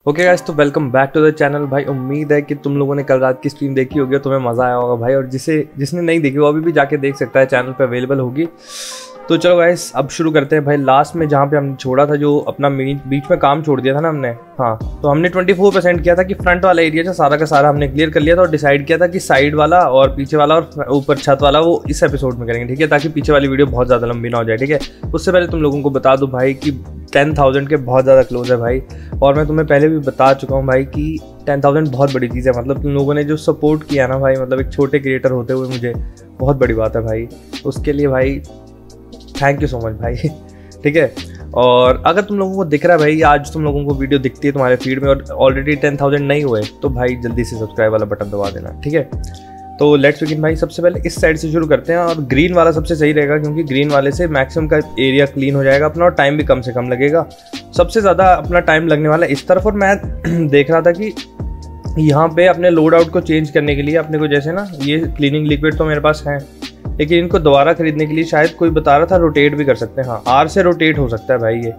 Okay guys, तो welcome back to the channel भाई। उम्मीद है कि तुम लोगों ने कल रात की स्ट्रीम देखी होगी और तुम्हें मज़ा आया होगा भाई। और जिसने नहीं देखी वो अभी भी जाके देख सकता है, चैनल पे अवेलेबल होगी। तो चलो गाइस, अब शुरू करते हैं भाई। लास्ट में जहाँ पे हमने छोड़ा था, जो अपना बीच में काम छोड़ दिया था ना हमने, हाँ, तो हमने 24% किया था कि फ्रंट वाला एरिया जो सारा का सारा हमने क्लियर कर लिया था और डिसाइड किया था कि साइड वाला और पीछे वाला और ऊपर छत वाला वो इस एपिसोड में करेंगे, ठीक है, ताकि पीछे वाली वीडियो बहुत ज़्यादा लंबी ना हो जाए, ठीक है। उससे पहले तुम लोगों को बता दूँ भाई कि 10,000 के बहुत ज़्यादा क्लोज है भाई। और मैं तुम्हें पहले भी बता चुका हूँ भाई कि 10,000 बहुत बड़ी चीज़ है। मतलब तुम लोगों ने जो सपोर्ट किया ना भाई, मतलब एक छोटे क्रिएटर होते हुए मुझे बहुत बड़ी बात है भाई। उसके लिए भाई थैंक यू सो मच भाई ठीक है। और अगर तुम लोगों को दिख रहा है भाई, आज तुम लोगों को वीडियो दिखती है तुम्हारे फीड में और ऑलरेडी 10,000 नहीं हुए, तो भाई जल्दी से सब्सक्राइब वाला बटन दबा देना, ठीक है। तो लेट्स बिगिन भाई। सबसे पहले इस साइड से शुरू करते हैं और ग्रीन वाला सबसे सही रहेगा, क्योंकि ग्रीन वाले से मैक्सिमम का एरिया क्लीन हो जाएगा अपना और टाइम भी कम से कम लगेगा। सबसे ज़्यादा अपना टाइम लगने वाला इस तरफ। और मैं देख रहा था कि यहाँ पे अपने लोड आउट को चेंज करने के लिए अपने को, जैसे ना ये क्लीनिंग लिक्विड तो मेरे पास है, लेकिन इनको दोबारा खरीदने के लिए शायद कोई बता रहा था रोटेट भी कर सकते हैं। हाँ, आर से रोटेट हो सकता है भाई ये।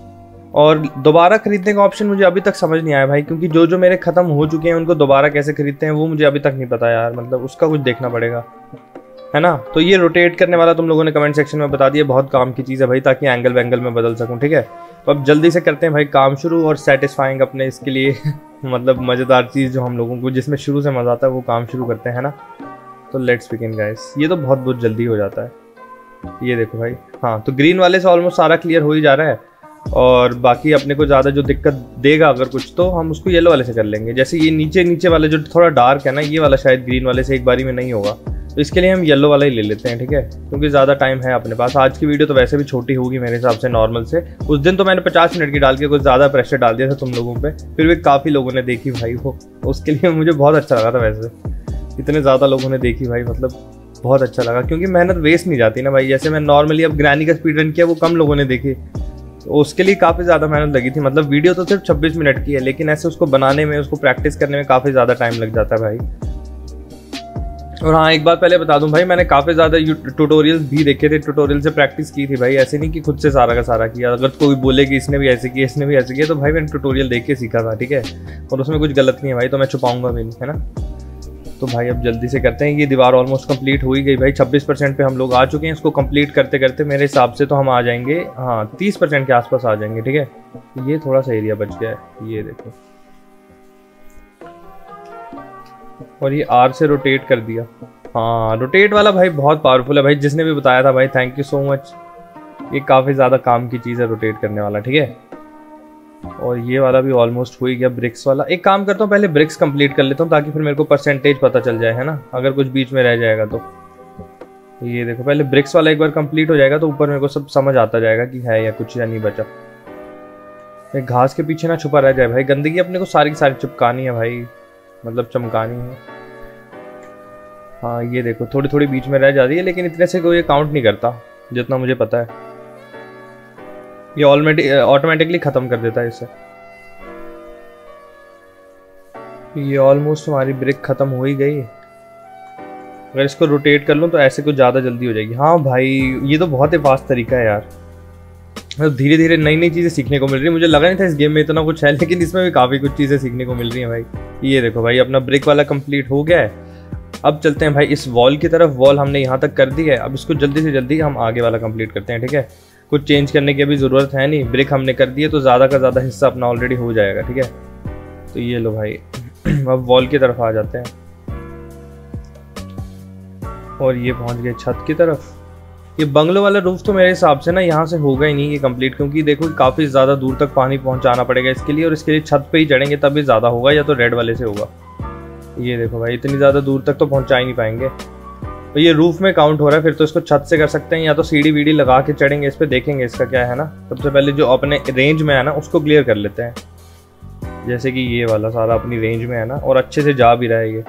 और दोबारा खरीदने का ऑप्शन मुझे अभी तक समझ नहीं आया भाई, क्योंकि जो मेरे ख़त्म हो चुके हैं उनको दोबारा कैसे खरीदते हैं वो मुझे अभी तक नहीं पता यार। मतलब उसका कुछ देखना पड़ेगा, है ना। तो ये रोटेट करने वाला तुम लोगों ने कमेंट सेक्शन में बता दिया, बहुत काम की चीज़ है भाई, ताकि एंगल वैंगल में बदल सकूँ, ठीक है। तो अब जल्दी से करते हैं भाई काम शुरू और सेटिस्फाइंग अपने इसके लिए मतलब मज़ेदार चीज़ जो हम लोगों को जिसमें शुरू से मज़ा आता है वो काम शुरू करते हैं, है ना। तो लेट्स बिगिन गाइस। ये तो बहुत जल्दी हो जाता है, ये देखो भाई। हाँ, तो ग्रीन वाले से ऑलमोस्ट सारा क्लियर हो ही जा रहा है और बाकी अपने को ज़्यादा जो दिक्कत देगा अगर कुछ, तो हम उसको येलो वाले से कर लेंगे। जैसे ये नीचे वाला जो थोड़ा डार्क है ना, ये वाला शायद ग्रीन वाले से एक बारी में नहीं होगा, तो इसके लिए हम येलो वाला ही ले लेते हैं, ठीक है, क्योंकि ज़्यादा टाइम है अपने पास। आज की वीडियो तो वैसे भी छोटी होगी मेरे हिसाब से नॉर्मल से। उस दिन तो मैंने 50 मिनट की डाल के कुछ ज़्यादा प्रेशर डाल दिया था तुम लोगों पे, फिर भी काफ़ी लोगों ने देखी भाई वो, उसके लिए मुझे बहुत अच्छा लगा था। वैसे इतने ज़्यादा लोगों ने देखी भाई, मतलब बहुत अच्छा लगा, क्योंकि मेहनत वेस्ट नहीं जाती ना भाई। जैसे मैं नॉर्मली अब ग्रैनी का स्पीड रन किया, वो कम लोगों ने देखी, तो उसके लिए काफ़ी ज़्यादा मेहनत लगी थी। मतलब वीडियो तो सिर्फ 26 मिनट की है, लेकिन ऐसे उसको बनाने में, उसको प्रैक्टिस करने में काफ़ी ज़्यादा टाइम लग जाता है भाई। और हाँ, एक बात पहले बता दूं भाई, मैंने काफ़ी ज़्यादा ट्यूटोरियल्स भी देखे थे, ट्यूटोरियल से प्रैक्टिस की थी भाई। ऐसे नहीं कि खुद से सारा का सारा किया। अगर कोई बोले कि इसने भी ऐसे किया, इसने भी ऐसे किया, तो भाई मैंने ट्यूटोरियल देख के सीखा था, ठीक है। और उसमें कुछ गलत नहीं है भाई, तो मैं छुपाऊंगा भी नहीं, है ना। तो भाई अब जल्दी से करते हैं। ये दीवार ऑलमोस्ट कंप्लीट हो ही गई भाई, 26% पे हम लोग आ चुके हैं। इसको कंप्लीट करते करते मेरे हिसाब से तो हम आ जाएंगे, हाँ, 30% के आसपास आ जाएंगे, ठीक है। ये थोड़ा सा एरिया बच गया है, ये देखो। और ये आर से रोटेट कर दिया। हाँ, रोटेट वाला भाई बहुत पावरफुल है भाई, जिसने भी बताया था भाई थैंक यू सो मच। ये काफ़ी ज़्यादा काम की चीज़ है रोटेट करने वाला, ठीक है। और ये वाला भी ऑलमोस्ट हो ही गया, ब्रिक्स वाला। एक काम करता हूँ, पहले ब्रिक्स कंप्लीट कर लेता हूँ, ताकि फिर मेरे को परसेंटेज पता चल जाए, है ना, अगर कुछ बीच में रह जाएगा तो। ये देखो, पहले ब्रिक्स वाला एक बार कंप्लीट हो जाएगा तो ऊपर मेरे को सब समझ आता जाएगा कि है या कुछ या नहीं बचा। एक घास के पीछे ना छुपा रह जाए भाई, गंदगी अपने को सारी की सारी चिपकानी है भाई, मतलब चमकानी है। हाँ, ये देखो थोड़ी थोड़ी बीच में रह जाती है, लेकिन इतने से कोई काउंट नहीं करता जितना मुझे पता है। ये ऑटोमेटिकली ख़त्म कर देता है इसे। ये ऑलमोस्ट हमारी ब्रिक ख़त्म हो ही गई। अगर इसको रोटेट कर लूँ तो ऐसे कुछ ज़्यादा जल्दी हो जाएगी। हाँ भाई, ये तो बहुत ही फास्ट तरीका है यार। मतलब धीरे धीरे नई नई चीज़ें सीखने को मिल रही है। मुझे लगा नहीं था इस गेम में इतना कुछ है, लेकिन इसमें भी काफ़ी कुछ चीज़ें सीखने को मिल रही हैं भाई। ये देखो भाई, अपना ब्रिक वाला कंप्लीट हो गया है। अब चलते हैं भाई इस वॉल की तरफ। वॉल हमने यहाँ तक कर दी है, अब इसको जल्दी से जल्दी हम आगे वाला कंप्लीट करते हैं, ठीक है। कुछ चेंज करने की अभी ज़रूरत है नहीं, ब्रिक हमने कर दी है तो ज़्यादा का ज़्यादा हिस्सा अपना ऑलरेडी हो जाएगा, ठीक है। तो ये लो भाई अब वॉल की तरफ आ जाते हैं। और ये पहुँच गए छत की तरफ। ये बंगलो वाला रूफ तो मेरे हिसाब से ना यहाँ से होगा ही नहीं ये कंप्लीट, क्योंकि देखो काफ़ी ज़्यादा दूर तक पानी पहुँचाना पड़ेगा इसके लिए, और इसके लिए छत पे ही चढ़ेंगे तभी ज़्यादा होगा, या तो रेड वाले से होगा। ये देखो भाई, इतनी ज़्यादा दूर तक तो पहुँचा ही नहीं पाएंगे। तो ये रूफ में काउंट हो रहा है, फिर तो इसको छत से कर सकते हैं, या तो सीढ़ी वीढ़ी लगा के चढ़ेंगे इस पर, देखेंगे इसका क्या है ना। सबसे पहले जो अपने रेंज में है ना उसको क्लियर कर लेते हैं, जैसे कि ये वाला सारा अपनी रेंज में है ना, और अच्छे से जा भी रहा है ये।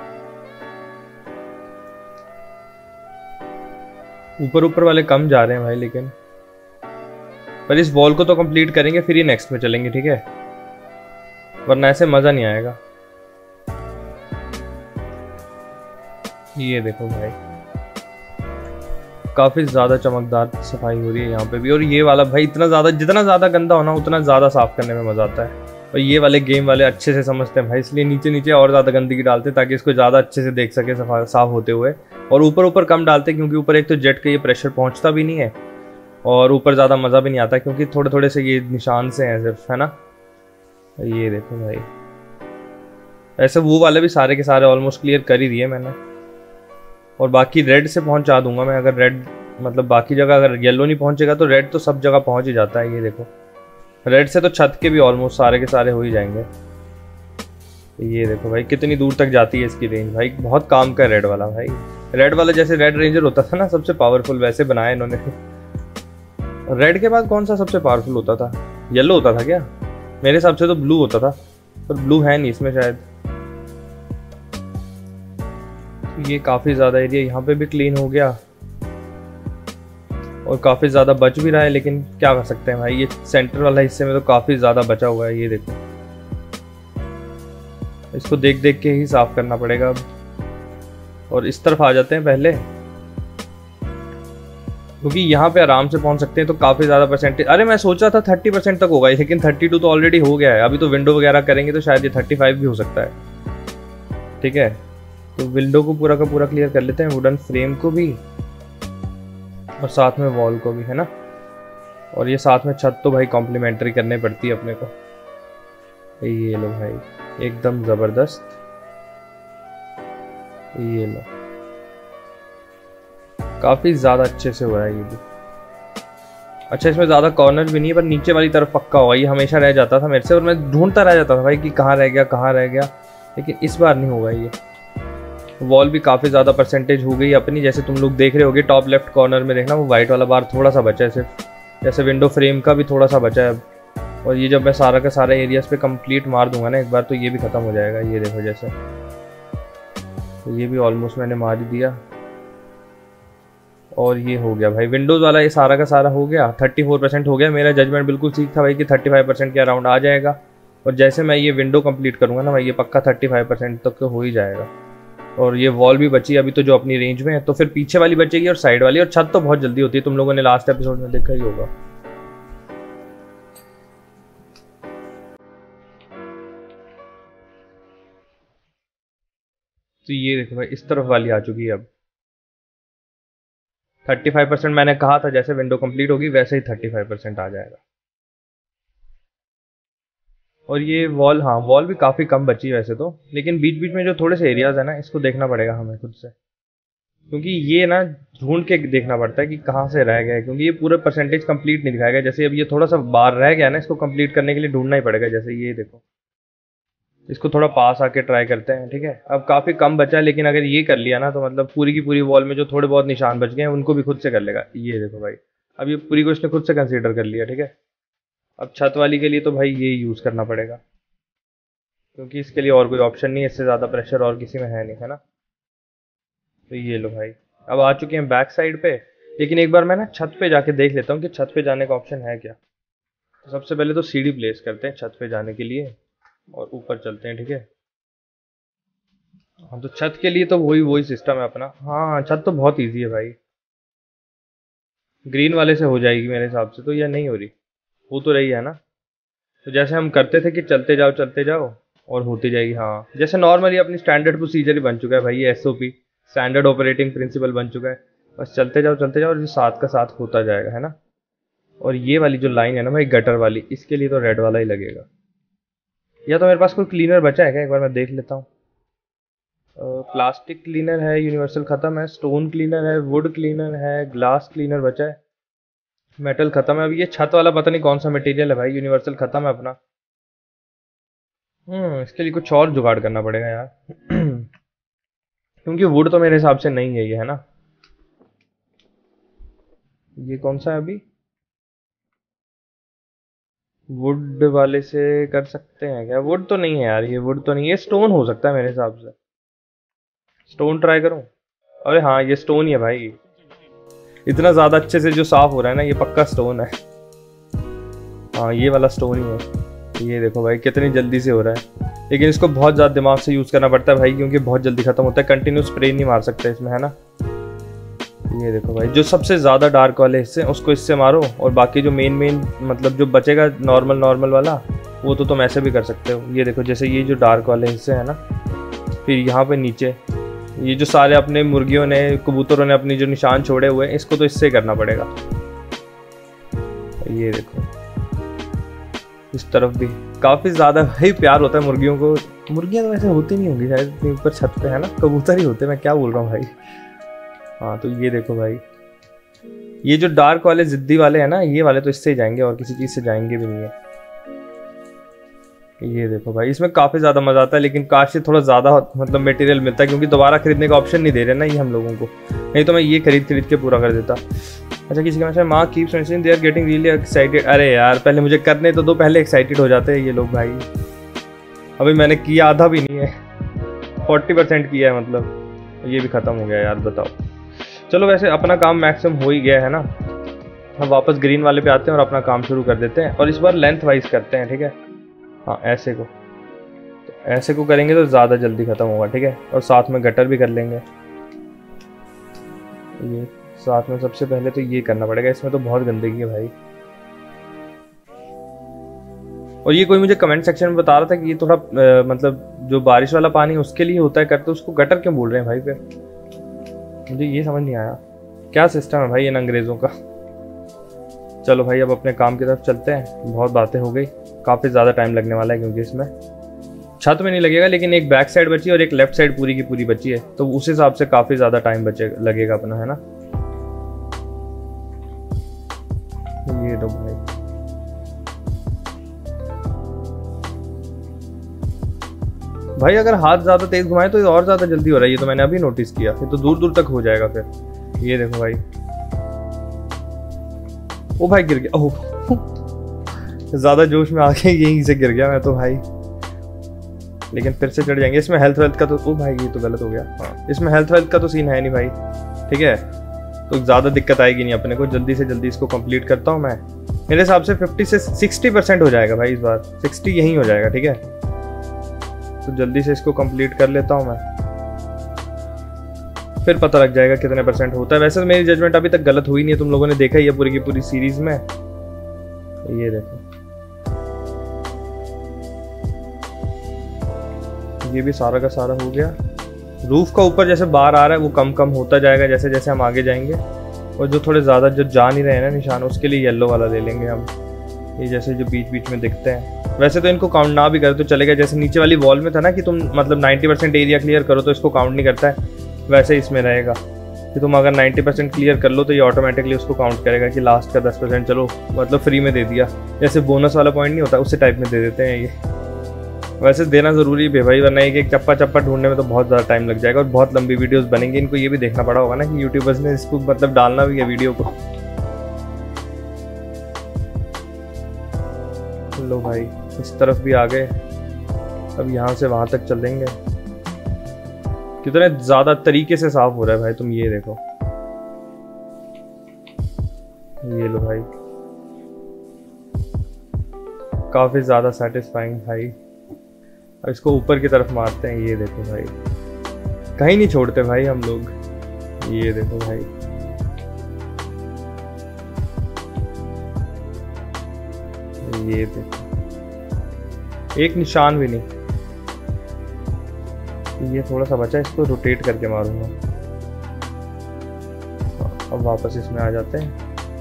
ऊपर वाले कम जा रहे हैं भाई, लेकिन पर इस वॉल को तो कंप्लीट करेंगे फिर ही नेक्स्ट में चलेंगे, ठीक है, वरना ऐसे मज़ा नहीं आएगा। ये देखो भाई, काफ़ी ज़्यादा चमकदार सफाई हो रही है यहाँ पे भी। और ये वाला भाई इतना ज़्यादा, जितना ज़्यादा गंदा होना उतना ज़्यादा साफ़ करने में मज़ा आता और ये वाले गेम वाले अच्छे से समझते हैं भाई, इसलिए नीचे नीचे और ज़्यादा गंदगी डालते हैं ताकि इसको ज़्यादा अच्छे से देख सके साफ होते हुए। और ऊपर ऊपर कम डालते हैं क्योंकि ऊपर एक तो जेट का ये प्रेशर पहुंचता भी नहीं है और ऊपर ज़्यादा मज़ा भी नहीं आता क्योंकि थोड़े थोड़े से ये निशान से हैं सिर्फ, है ना। ये देखो भाई, ऐसे वो वाले भी सारे के सारे ऑलमोस्ट क्लियर कर ही दिए मैंने। और बाकी रेड से पहुंचा दूंगा मैं, अगर रेड मतलब बाकी जगह अगर येलो नहीं पहुंचेगा तो रेड तो सब जगह पहुंच ही जाता है। ये देखो रेड से तो छत के भी ऑलमोस्ट सारे के सारे हो ही जाएंगे। ये देखो भाई कितनी दूर तक जाती है इसकी रेंज, भाई बहुत काम का रेड वाला। भाई रेड वाला जैसे रेड रेंजर होता था ना सबसे पावरफुल, वैसे बनाया इन्होंने। रेड के बाद कौन सा सबसे पावरफुल होता था? येलो होता था क्या? मेरे हिसाब से तो ब्लू होता था, पर ब्लू है नहीं इसमें शायद। ये काफ़ी ज़्यादा एरिया यहाँ पे भी क्लीन हो गया और काफ़ी ज़्यादा बच भी रहा है, लेकिन क्या कर सकते हैं भाई, ये सेंटर वाला हिस्से में तो काफ़ी ज़्यादा बचा हुआ है। ये देखो इसको देख देख के ही साफ करना पड़ेगा अब। और इस तरफ आ जाते हैं पहले, क्योंकि यहाँ पे आराम से पहुँच सकते हैं तो काफ़ी ज़्यादा परसेंटेज। अरे मैं सोच रहा था 30% तक होगा, लेकिन 32 तो ऑलरेडी हो गया है। अभी तो विंडो वगैरह करेंगे तो शायद ये 35 भी हो सकता है। ठीक है, तो विंडो को पूरा का पूरा क्लियर कर लेते हैं, वुडन फ्रेम को भी और साथ में वॉल को भी, है ना। और ये साथ में छत तो भाई कॉम्प्लीमेंट्री करनी पड़ती है अपने को। ये लो भाई एकदम ज़बरदस्त, ये लो काफ़ी ज़्यादा अच्छे से हो रहा है ये भी। अच्छा इसमें ज़्यादा कॉर्नर भी नहीं है, पर नीचे वाली तरफ पक्का होगा। ये हमेशा रह जाता था मेरे से और मैं ढूंढता रह जाता था भाई कि कहाँ रह गया कहाँ रह गया, लेकिन इस बार नहीं होगा ये। वॉल भी काफ़ी ज़्यादा परसेंटेज हो गई अपनी, जैसे तुम लोग देख रहे होगे टॉप लेफ्ट कॉर्नर में देखना वो वाइट वाला बार थोड़ा सा बचा है सिर्फ, जैसे विंडो फ्रेम का भी थोड़ा सा बचा है अब। और ये जब मैं सारा का सारा एरियाज पे कंप्लीट मार दूंगा ना एक बार, तो ये भी ख़त्म हो जाएगा। ये देखो जैसे, तो ये भी ऑलमोस्ट मैंने मार ही दिया और ये हो गया भाई विंडोज़ वाला, ये सारा का सारा हो गया। 34% हो गया। मेरा जजमेंट बिल्कुल ठीक था भाई कि 35% के अराउंड आ जाएगा। और जैसे मैं ये विंडो कंप्लीट करूँगा ना भाई, ये पक्का 35% तक तो हो ही जाएगा। और ये वॉल भी बची अभी तो जो अपनी रेंज में है, तो फिर पीछे वाली बचेगी और साइड वाली। और छत तो बहुत जल्दी होती है, तुम लोगों ने लास्ट एपिसोड में देखा ही होगा। तो ये देखो भाई इस तरफ वाली आ चुकी है अब। 35% मैंने कहा था, जैसे विंडो कंप्लीट होगी वैसे ही 35% आ जाएगा। और ये वॉल, हाँ वॉल भी काफ़ी कम बची है वैसे तो, लेकिन बीच बीच में जो थोड़े से एरियाज है ना, इसको देखना पड़ेगा हमें खुद से, क्योंकि ये ना ढूंढ के देखना पड़ता है कि कहाँ से रह गया है, क्योंकि ये पूरा परसेंटेज कंप्लीट नहीं दिखाएगा। जैसे अब ये थोड़ा सा बाहर रह गया ना, इसको कंप्लीट करने के लिए ढूंढना ही पड़ेगा। जैसे ये देखो, इसको थोड़ा पास आके ट्राई करते हैं। ठीक है, अब काफ़ी कम बचा है, लेकिन अगर ये कर लिया ना तो मतलब पूरी की पूरी वॉल में जो थोड़े बहुत निशान बच गए हैं उनको भी खुद से कर लेगा। ये देखो भाई, अब ये पूरी को इसने खुद से कंसीडर कर लिया। ठीक है, अब छत वाली के लिए तो भाई ये यूज़ करना पड़ेगा, क्योंकि इसके लिए और कोई ऑप्शन नहीं है, इससे ज़्यादा प्रेशर और किसी में है नहीं, है ना। तो ये लो भाई, अब आ चुके हैं बैक साइड पे, लेकिन एक बार मैं ना छत पे जाके देख लेता हूँ कि छत पे जाने का ऑप्शन है क्या। तो सबसे पहले तो सीढ़ी प्लेस करते हैं छत पे जाने के लिए और ऊपर चलते हैं। ठीक है, हाँ तो छत के लिए तो वही सिस्टम है अपना। हाँ छत तो बहुत ईजी है भाई, ग्रीन वाले से हो जाएगी मेरे हिसाब से तो, या नहीं हो रही, हो तो रही है ना। तो जैसे हम करते थे कि चलते जाओ और होती जाएगी। हाँ जैसे नॉर्मली अपनी स्टैंडर्ड प्रोसीजर ही बन चुका है भाई, ये SOP स्टैंडर्ड ऑपरेटिंग प्रिंसिपल बन चुका है। बस चलते जाओ और ये साथ का साथ होता जाएगा, है ना। और ये वाली जो लाइन है ना भाई गटर वाली, इसके लिए तो रेड वाला ही लगेगा। या तो मेरे पास कोई क्लीनर बचा है क्या, एक बार मैं देख लेता हूँ। प्लास्टिक क्लीनर है, यूनिवर्सल ख़त्म है, स्टोन क्लीनर है, वुड क्लीनर है, ग्लास क्लीनर बचा है, मेटल ख़त्म है। अभी ये छत वाला पता नहीं कौन सा मटेरियल है भाई, यूनिवर्सल ख़त्म है अपना। इसके लिए कुछ और जुगाड़ करना पड़ेगा यार क्योंकि वुड तो मेरे हिसाब से नहीं है ये, है ना। ये कौन सा है अभी, वुड वाले से कर सकते हैं क्या? वुड तो नहीं है यार, ये वुड तो नहीं है, स्टोन हो सकता है मेरे हिसाब से। स्टोन ट्राई करूं? अरे हाँ ये स्टोन ही है भाई, इतना ज़्यादा अच्छे से जो साफ हो रहा है ना, ये पक्का स्टोन है। हाँ ये वाला स्टोन ही है। ये देखो भाई कितनी जल्दी से हो रहा है, लेकिन इसको बहुत ज़्यादा दिमाग से यूज़ करना पड़ता है भाई, क्योंकि बहुत जल्दी ख़त्म होता है। कंटिन्यू स्प्रे नहीं मार सकते इसमें, है ना। ये देखो भाई, जो सबसे ज़्यादा डार्क वाले हिस्से उसको इससे मारो, और बाकी जो मेन मतलब जो बचेगा नॉर्मल वाला, वो तो तुम ऐसे भी कर सकते हो। ये देखो जैसे ये जो डार्क वाले हिस्से हैं ना, फिर यहाँ पे नीचे ये जो सारे अपने मुर्गियों ने कबूतरों ने अपनी जो निशान छोड़े हुए हैं, इसको तो इससे करना पड़ेगा। ये देखो इस तरफ भी काफ़ी ज़्यादा भाई प्यार होता है मुर्गियों को। मुर्गियाँ तो वैसे होती नहीं होंगी शायद इतनी ऊपर छत पे, है ना, कबूतर ही होते हैं, मैं क्या बोल रहा हूँ भाई। हाँ तो ये देखो भाई, ये जो डार्क वाले जिद्दी वाले हैं ना, ये वाले तो इससे ही जाएंगे और किसी चीज़ से जाएंगे भी नहीं है। ये देखो भाई, इसमें काफ़ी ज़्यादा मज़ा आता है, लेकिन काश ये थोड़ा ज़्यादा मतलब मटेरियल मिलता है, क्योंकि दोबारा खरीदने का ऑप्शन नहीं दे रहे ना ये हम लोगों को, नहीं तो मैं ये खरीद के पूरा कर देता। अच्छा किसी का मैसेज, माँ keeps mentioning they are getting really excited. अरे यार पहले मुझे करने तो दो, पहले एक्साइटेड हो जाते हैं ये लोग भाई। अभी मैंने किया आधा भी नहीं है, 40% किया है, मतलब ये भी ख़त्म हो गया यार, बताओ। चलो वैसे अपना काम मैक्सिमम हो ही गया है ना, हम वापस ग्रीन वाले पे आते हैं और अपना काम शुरू कर देते हैं, और इस बार लेंथ वाइज करते हैं, ठीक है। हाँ ऐसे को, तो ऐसे को करेंगे तो ज़्यादा जल्दी ख़त्म होगा, ठीक है। और साथ में गटर भी कर लेंगे, ये साथ में सबसे पहले तो ये करना पड़ेगा, इसमें तो बहुत गंदगी है भाई। और ये कोई मुझे कमेंट सेक्शन में बता रहा था कि ये थोड़ा मतलब जो बारिश वाला पानी उसके लिए होता है करते, उसको गटर क्यों बोल रहे हैं भाई फिर, मुझे ये समझ नहीं आया क्या सिस्टम है भाई इन अंग्रेज़ों का। चलो भाई अब अपने काम की तरफ चलते हैं, बहुत बातें हो गई, काफ़ी ज़्यादा टाइम लगने वाला है, क्योंकि इसमें छत में नहीं लगेगा, लेकिन एक बैक साइड बची है और एक लेफ्ट साइड पूरी की पूरी बची है, तो उस हिसाब से काफ़ी ज़्यादा टाइम लगेगा अपना, है ना। ये दो भाई, भाई अगर हाथ ज़्यादा तेज़ घुमाए तो ये और ज़्यादा जल्दी हो रहा है, ये तो मैंने अभी नोटिस किया, फिर तो दूर दूर तक हो जाएगा फिर। ये देखो भाई, ओ भाई गिर गया, ओह ज़्यादा जोश में आके यहीं से गिर गया मैं तो भाई, लेकिन फिर से चढ़ जाएंगे। इसमें हेल्थ वेल्थ का तो, ओ भाई ये तो गलत हो गया, हाँ इसमें हेल्थ वेल्थ का तो सीन है नहीं भाई, ठीक है, तो ज़्यादा दिक्कत आएगी नहीं अपने को। जल्दी से जल्दी इसको कंप्लीट करता हूँ मैं, मेरे हिसाब से 50 से 60% हो जाएगा भाई, इस बार 60 यहीं हो जाएगा, ठीक है। तो जल्दी से इसको कंप्लीट कर लेता हूँ मैं, फिर पता लग जाएगा कितने % होता है। वैसे तो मेरी जजमेंट अभी तक गलत हुई नहीं है, तुम लोगों ने देखा ही है पूरी की पूरी सीरीज में। ये देखो ये भी सारा का सारा हो गया। रूफ का ऊपर जैसे बार आ रहा है वो कम कम होता जाएगा जैसे जैसे हम आगे जाएंगे, और जो थोड़े ज़्यादा जो जा नहीं रहे हैं ना निशान, उसके लिए येलो वाला ले लेंगे हम, ये जैसे जो बीच बीच में दिखते हैं। वैसे तो इनको काउंट ना भी करे तो चलेगा, जैसे नीचे वाली वॉल में था ना कि तुम मतलब 90% एरिया क्लियर करो तो इसको काउंट नहीं करता है, वैसे इसमें रहेगा कि तुम अगर 90% क्लियर कर लो तो ये ऑटोमेटिकली उसको काउंट करेगा कि लास्ट का 10% चलो मतलब फ्री में दे दिया, जैसे बोनस वाला पॉइंट नहीं होता उसी टाइप में दे देते हैं ये। वैसे देना ज़रूरी भी है भाई, वरना एक चप्पा चप्पा ढूंढने में तो बहुत ज़्यादा टाइम लग जाएगा और बहुत लंबी वीडियोस बनेंगी। इनको ये भी देखना पड़ा होगा ना कि यूट्यूबर्स ने इसको मतलब डालना भी है वीडियो को। लो भाई इस तरफ भी आ गए, अब यहाँ से वहाँ तक चलेंगे। कितने ज़्यादा तरीके से साफ हो रहा है भाई, तुम ये देखो, ये लो भाई, काफ़ी ज़्यादा सेटिस्फाइंग भाई। अब इसको ऊपर की तरफ मारते हैं, ये देखो भाई, कहीं नहीं छोड़ते भाई हम लोग। ये देखो भाई, ये देखो एक निशान भी नहीं। ये थोड़ा सा बचा, इसको रोटेट करके मारूंगा। अब वापस इसमें आ जाते हैं।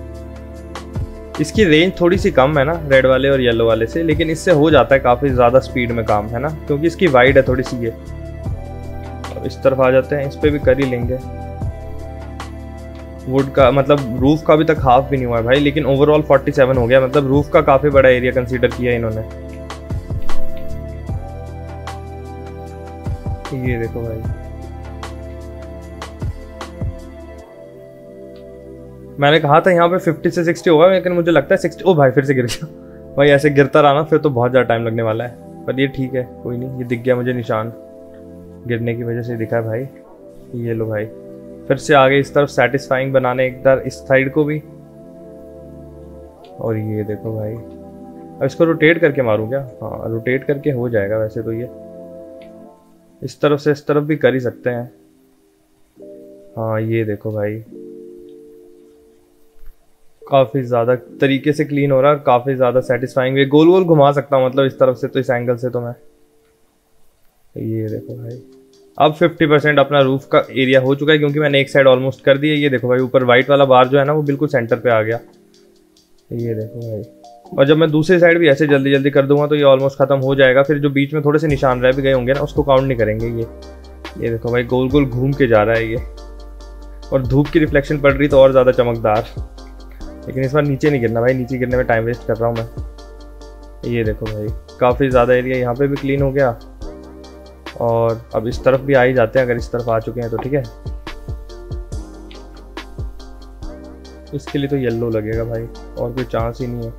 इसकी रेंज थोड़ी सी कम है ना रेड वाले और येलो वाले से, लेकिन इससे हो जाता है काफ़ी ज़्यादा स्पीड में काम, है ना, क्योंकि इसकी वाइड है थोड़ी सी ये। अब इस तरफ आ जाते हैं, इस पर भी कर ही लेंगे। वुड का मतलब रूफ का अभी तक हाफ भी नहीं हुआ है भाई, लेकिन ओवरऑल 47 हो गया, मतलब रूफ का काफ़ी बड़ा एरिया कंसीडर किया इन्होंने। ये देखो भाई, मैंने कहा था यहाँ पे 50 से 60 होगा, लेकिन मुझे लगता है 60। ओ भाई फिर से गिर गया भाई, ऐसे गिरता रहा ना फिर तो बहुत ज़्यादा टाइम लगने वाला है, पर ये ठीक है कोई नहीं। ये दिख गया मुझे निशान, गिरने की वजह से दिखा है भाई। ये लो भाई, फिर से आगे इस तरफ सेटिस्फाइंग बनाने एक बार इस साइड को भी। और ये देखो भाई, अब इसको रोटेट करके मारूँ क्या? हाँ रोटेट करके हो जाएगा वैसे तो। ये इस तरफ से इस तरफ भी कर ही सकते हैं। हाँ ये देखो भाई, काफ़ी ज़्यादा तरीके से क्लीन हो रहा है, काफ़ी ज़्यादा सेटिस्फाइंग है। गोल गोल घुमा सकता हूँ मतलब इस तरफ से, तो इस एंगल से तो मैं, ये देखो भाई अब 50% अपना रूफ का एरिया हो चुका है, क्योंकि मैंने एक साइड ऑलमोस्ट कर दी है। ये देखो भाई ऊपर वाइट वाला बार जो है ना वो बिल्कुल सेंटर पे आ गया, ये देखो भाई। और जब मैं दूसरी साइड भी ऐसे जल्दी जल्दी कर दूंगा तो ये ऑलमोस्ट खत्म हो जाएगा। फिर जो बीच में थोड़े से निशान रह भी गए होंगे ना उसको काउंट नहीं करेंगे। ये देखो भाई गोल गोल घूम के जा रहा है ये, और धूप की रिफ्लेक्शन पड़ रही तो और ज़्यादा चमकदार। लेकिन इस बार नीचे नहीं गिरना भाई, नीचे गिरने में टाइम वेस्ट कर रहा हूँ मैं। ये देखो भाई काफ़ी ज़्यादा एरिया यहाँ पे भी क्लीन हो गया, और अब इस तरफ भी आ ही जाते हैं। अगर इस तरफ आ चुके हैं तो ठीक है। इसके लिए तो येलो लगेगा भाई, और कोई चांस ही नहीं है।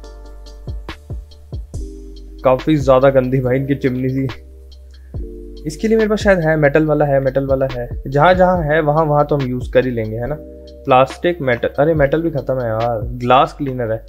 काफ़ी ज़्यादा गंदी भाई इनकी चिमनी सी। इसके लिए मेरे पास शायद है, मेटल वाला है, मेटल वाला है। जहाँ जहाँ है वहाँ वहाँ तो हम यूज़ कर ही लेंगे, है ना। प्लास्टिक, मेटल, अरे मेटल भी ख़त्म है यार। ग्लास क्लीनर है।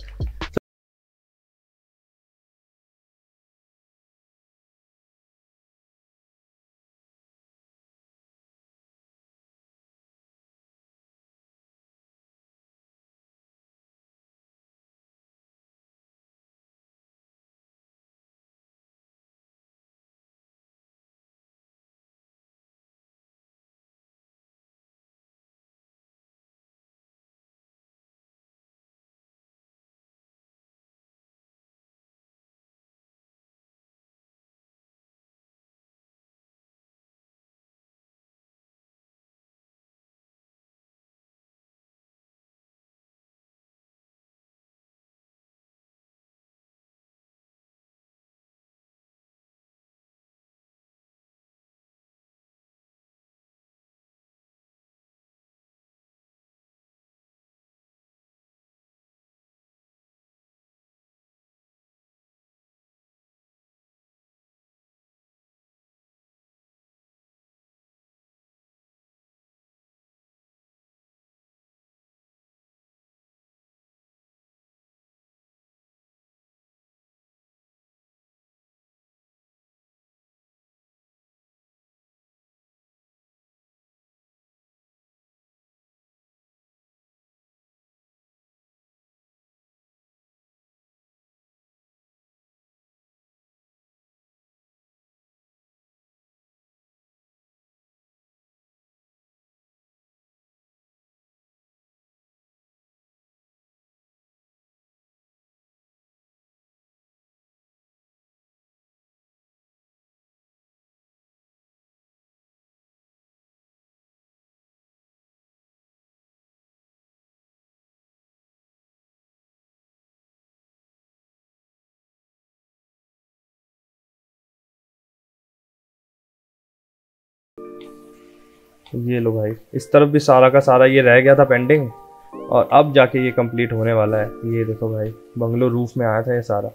ये लो भाई, इस तरफ भी सारा का सारा ये रह गया था पेंडिंग, और अब जाके ये कंप्लीट होने वाला है। ये देखो भाई बंगलो रूफ में आया था ये सारा,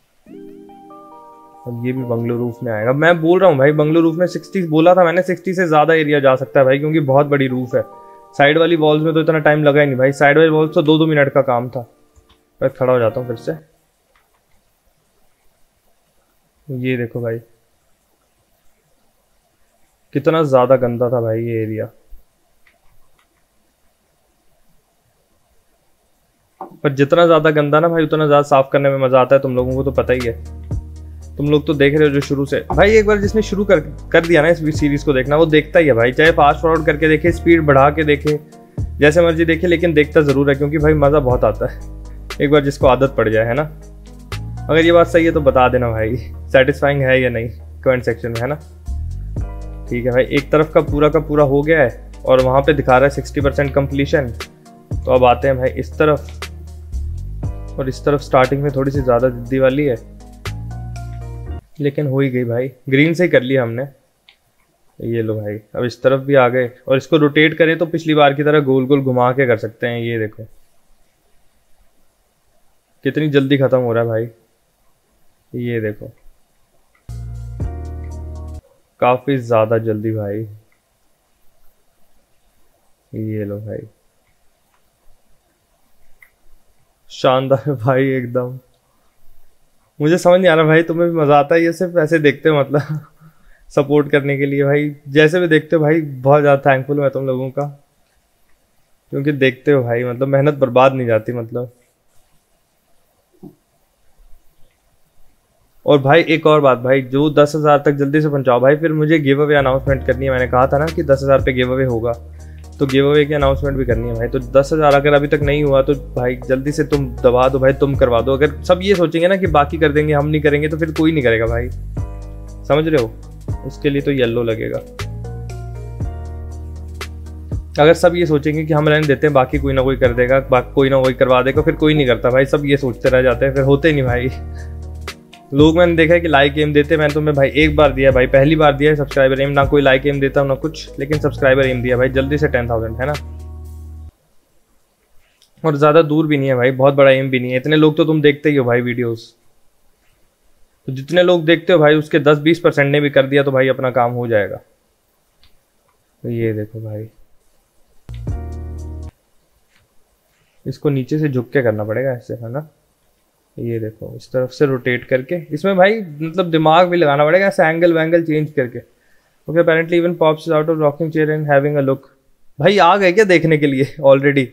अब ये भी बंगलो रूफ में आएगा। मैं बोल रहा हूँ भाई बंगलो रूफ में 60 बोला था मैंने, 60 से ज़्यादा एरिया जा सकता है भाई, क्योंकि बहुत बड़ी रूफ है। साइड वाली वॉल्स में तो इतना टाइम लगा ही नहीं भाई, साइड वाली वॉल्स तो 2-2 मिनट का काम था। मैं खड़ा हो जाता हूँ फिर से। ये देखो भाई कितना ज़्यादा गंदा था भाई ये एरिया, पर जितना ज़्यादा गंदा ना भाई उतना ज़्यादा साफ करने में मज़ा आता है। तुम लोगों को तो पता ही है, तुम लोग तो देख रहे हो जो शुरू से। भाई एक बार जिसने शुरू कर दिया ना इस सीरीज़ को देखना, वो देखता ही है भाई, चाहे फास्ट फॉरवर्ड करके देखे, स्पीड बढ़ा के देखे, जैसे मर्जी देखे, लेकिन देखता ज़रूर है, क्योंकि भाई मज़ा बहुत आता है एक बार जिसको आदत पड़ जाए, है ना। अगर ये बात सही है तो बता देना भाई, सेटिस्फाइंग है या नहीं कमेंट सेक्शन में, है ना। ठीक है भाई, एक तरफ का पूरा हो गया है, और वहाँ पे दिखा रहा है 60% कम्प्लीशन। तो अब आते हैं भाई इस तरफ, और इस तरफ स्टार्टिंग में थोड़ी सी ज़्यादा जिद्दी वाली है, लेकिन हो ही गई भाई, ग्रीन से ही कर लिया हमने। ये लो भाई अब इस तरफ भी आ गए, और इसको रोटेट करें तो पिछली बार की तरह गोल गोल घुमा के कर सकते हैं। ये देखो कितनी जल्दी ख़त्म हो रहा है भाई, ये देखो काफ़ी ज़्यादा जल्दी भाई। ये लो भाई शानदार भाई एकदम। मुझे समझ नहीं आ रहा भाई तुम्हें भी मज़ा आता है ये सिर्फ ऐसे देखते हो मतलब सपोर्ट करने के लिए भाई, जैसे भी देखते हो भाई, बहुत ज़्यादा थैंकफुल मैं तुम लोगों का, क्योंकि देखते हो भाई मतलब मेहनत बर्बाद नहीं जाती मतलब। और भाई एक और बात भाई, जो 10,000 तक जल्दी से पहुंचाओ भाई, फिर मुझे गिव अवे अनाउंसमेंट करनी है। मैंने कहा था ना कि 10,000 पे गिव अवे होगा, तो गिव अवे की अनाउंसमेंट भी करनी है भाई। तो 10,000 अगर अभी तक नहीं हुआ तो भाई जल्दी से तुम दबा दो भाई, तुम करवा दो। अगर सब ये सोचेंगे ना कि बाकी कर देंगे हम नहीं करेंगे, तो फिर कोई नहीं करेगा भाई, समझ रहे हो। उसके लिए तो येलो लगेगा। अगर सब ये सोचेंगे कि हम रहने देते हैं, बाकी कोई ना कोई कर देगा, कोई ना कोई करवा देगा, फिर कोई नहीं करता भाई। सब ये सोचते रह जाते हैं, फिर होते नहीं भाई। लोग मैंने देखा है कि लाइक एम देते, मैंने तुम्हें भाई एक बार दिया भाई, पहली बार दिया है सब्सक्राइबर एम। ना कोई लाइक एम देता हूँ ना कुछ, लेकिन सब्सक्राइबर एम दिया भाई जल्दी से 10,000, है ना। और ज़्यादा दूर भी नहीं है भाई, बहुत बड़ा एम भी नहीं है। इतने लोग तो तुम देखते ही हो भाई वीडियोस, तो जितने लोग देखते हो भाई उसके 10-20% ने भी कर दिया तो भाई अपना काम हो जाएगा। तो ये देखो भाई, इसको नीचे से झुक के करना पड़ेगा ऐसे, है ना। ये देखो इस तरफ से रोटेट करके, इसमें भाई मतलब दिमाग भी लगाना पड़ेगा, ऐसे एंगल वैंगल चेंज करके। Okay, apparently even pops out of rocking chair and having a look. भाई आ गए क्या देखने के लिए ऑलरेडी?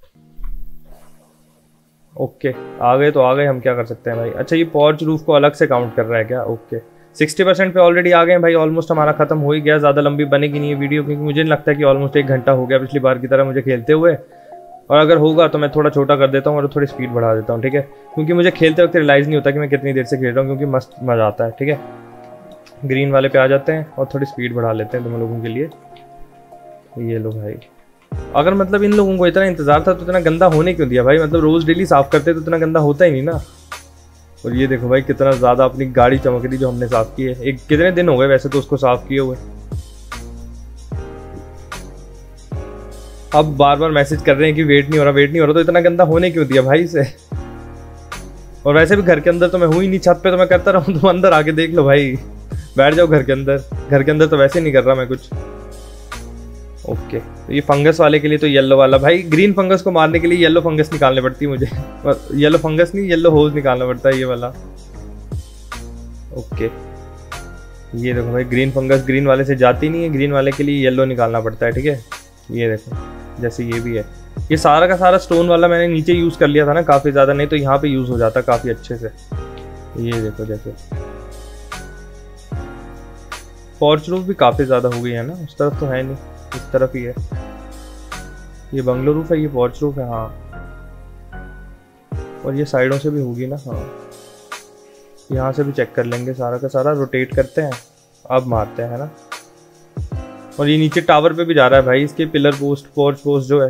ओके आ गए तो आ गए, हम क्या कर सकते हैं भाई। अच्छा ये पॉर्च रूफ को अलग से काउंट कर रहा है क्या? ओके 60% पे ऑलरेडी आ गए भाई, ऑलमोस्ट हमारा खत्म हो ही गया। ज़्यादा लंबी बनेगी नहीं है वीडियो, क्योंकि मुझे लगता है कि ऑलमोस्ट 1 घंटा हो गया पिछली बार की तरह मुझे खेलते हुए। और अगर होगा तो मैं थोड़ा छोटा कर देता हूँ और थोड़ी स्पीड बढ़ा देता हूँ, ठीक है। क्योंकि मुझे खेलते वक्त रियलाइज़ नहीं होता कि मैं कितनी देर से खेल रहा हूँ, क्योंकि मस्त मज़ा आता है, ठीक है। ग्रीन वाले पे आ जाते हैं और थोड़ी स्पीड बढ़ा लेते हैं तुम लोगों के लिए। ये लो भाई, अगर मतलब इन लोगों को इतना इंतजार था तो इतना गंदा होने क्यों दिया भाई? मतलब रोज़ डेली साफ़ करते तो इतना गंदा होता ही नहीं ना। और ये देखो भाई कितना ज़्यादा अपनी गाड़ी चमक रही जो हमने साफ़ की है। एक कितने दिन हो गए वैसे तो उसको साफ़ किए हुए। अब बार बार मैसेज कर रहे हैं कि वेट नहीं हो रहा, वेट नहीं हो रहा, तो इतना गंदा होने क्यों दिया भाई इसे? और वैसे भी घर के अंदर तो मैं हूँ ही नहीं, छत पे तो मैं करता रहूँ, तुम अंदर आके देख लो भाई, बैठ जाओ घर के अंदर। घर के अंदर तो वैसे नहीं कर रहा मैं कुछ। ओके तो ये फंगस वाले के लिए तो येलो वाला भाई, ग्रीन फंगस को मारने के लिए येलो फंगस निकालने पड़ती है मुझे। येलो फंगस नहीं, येलो होज निकालना पड़ता है ये वाला। ओके ये देखो भाई, ग्रीन फंगस ग्रीन वाले से जाती नहीं है, ग्रीन वाले के लिए येलो निकालना पड़ता है, ठीक है। ये देखो जैसे ये भी है, ये सारा का सारा स्टोन वाला मैंने नीचे यूज़ कर लिया था ना काफ़ी ज़्यादा, नहीं तो यहाँ पे यूज़ हो जाता काफ़ी अच्छे से। ये देखो जैसे पॉर्च रूफ भी काफ़ी ज़्यादा हो गई है ना, उस तरफ तो है नहीं, इस तरफ ही है। ये बंगलो रूफ है, ये पॉर्च रूफ है, हाँ। और ये साइडों से भी होगी ना, हाँ। यहाँ से भी चेक कर लेंगे, सारा का सारा रोटेट करते हैं, अब मारते हैं, है ना। और ये नीचे टावर पे भी जा रहा है भाई, इसके पिलर पोस्ट पॉर्च पोस्ट जो है।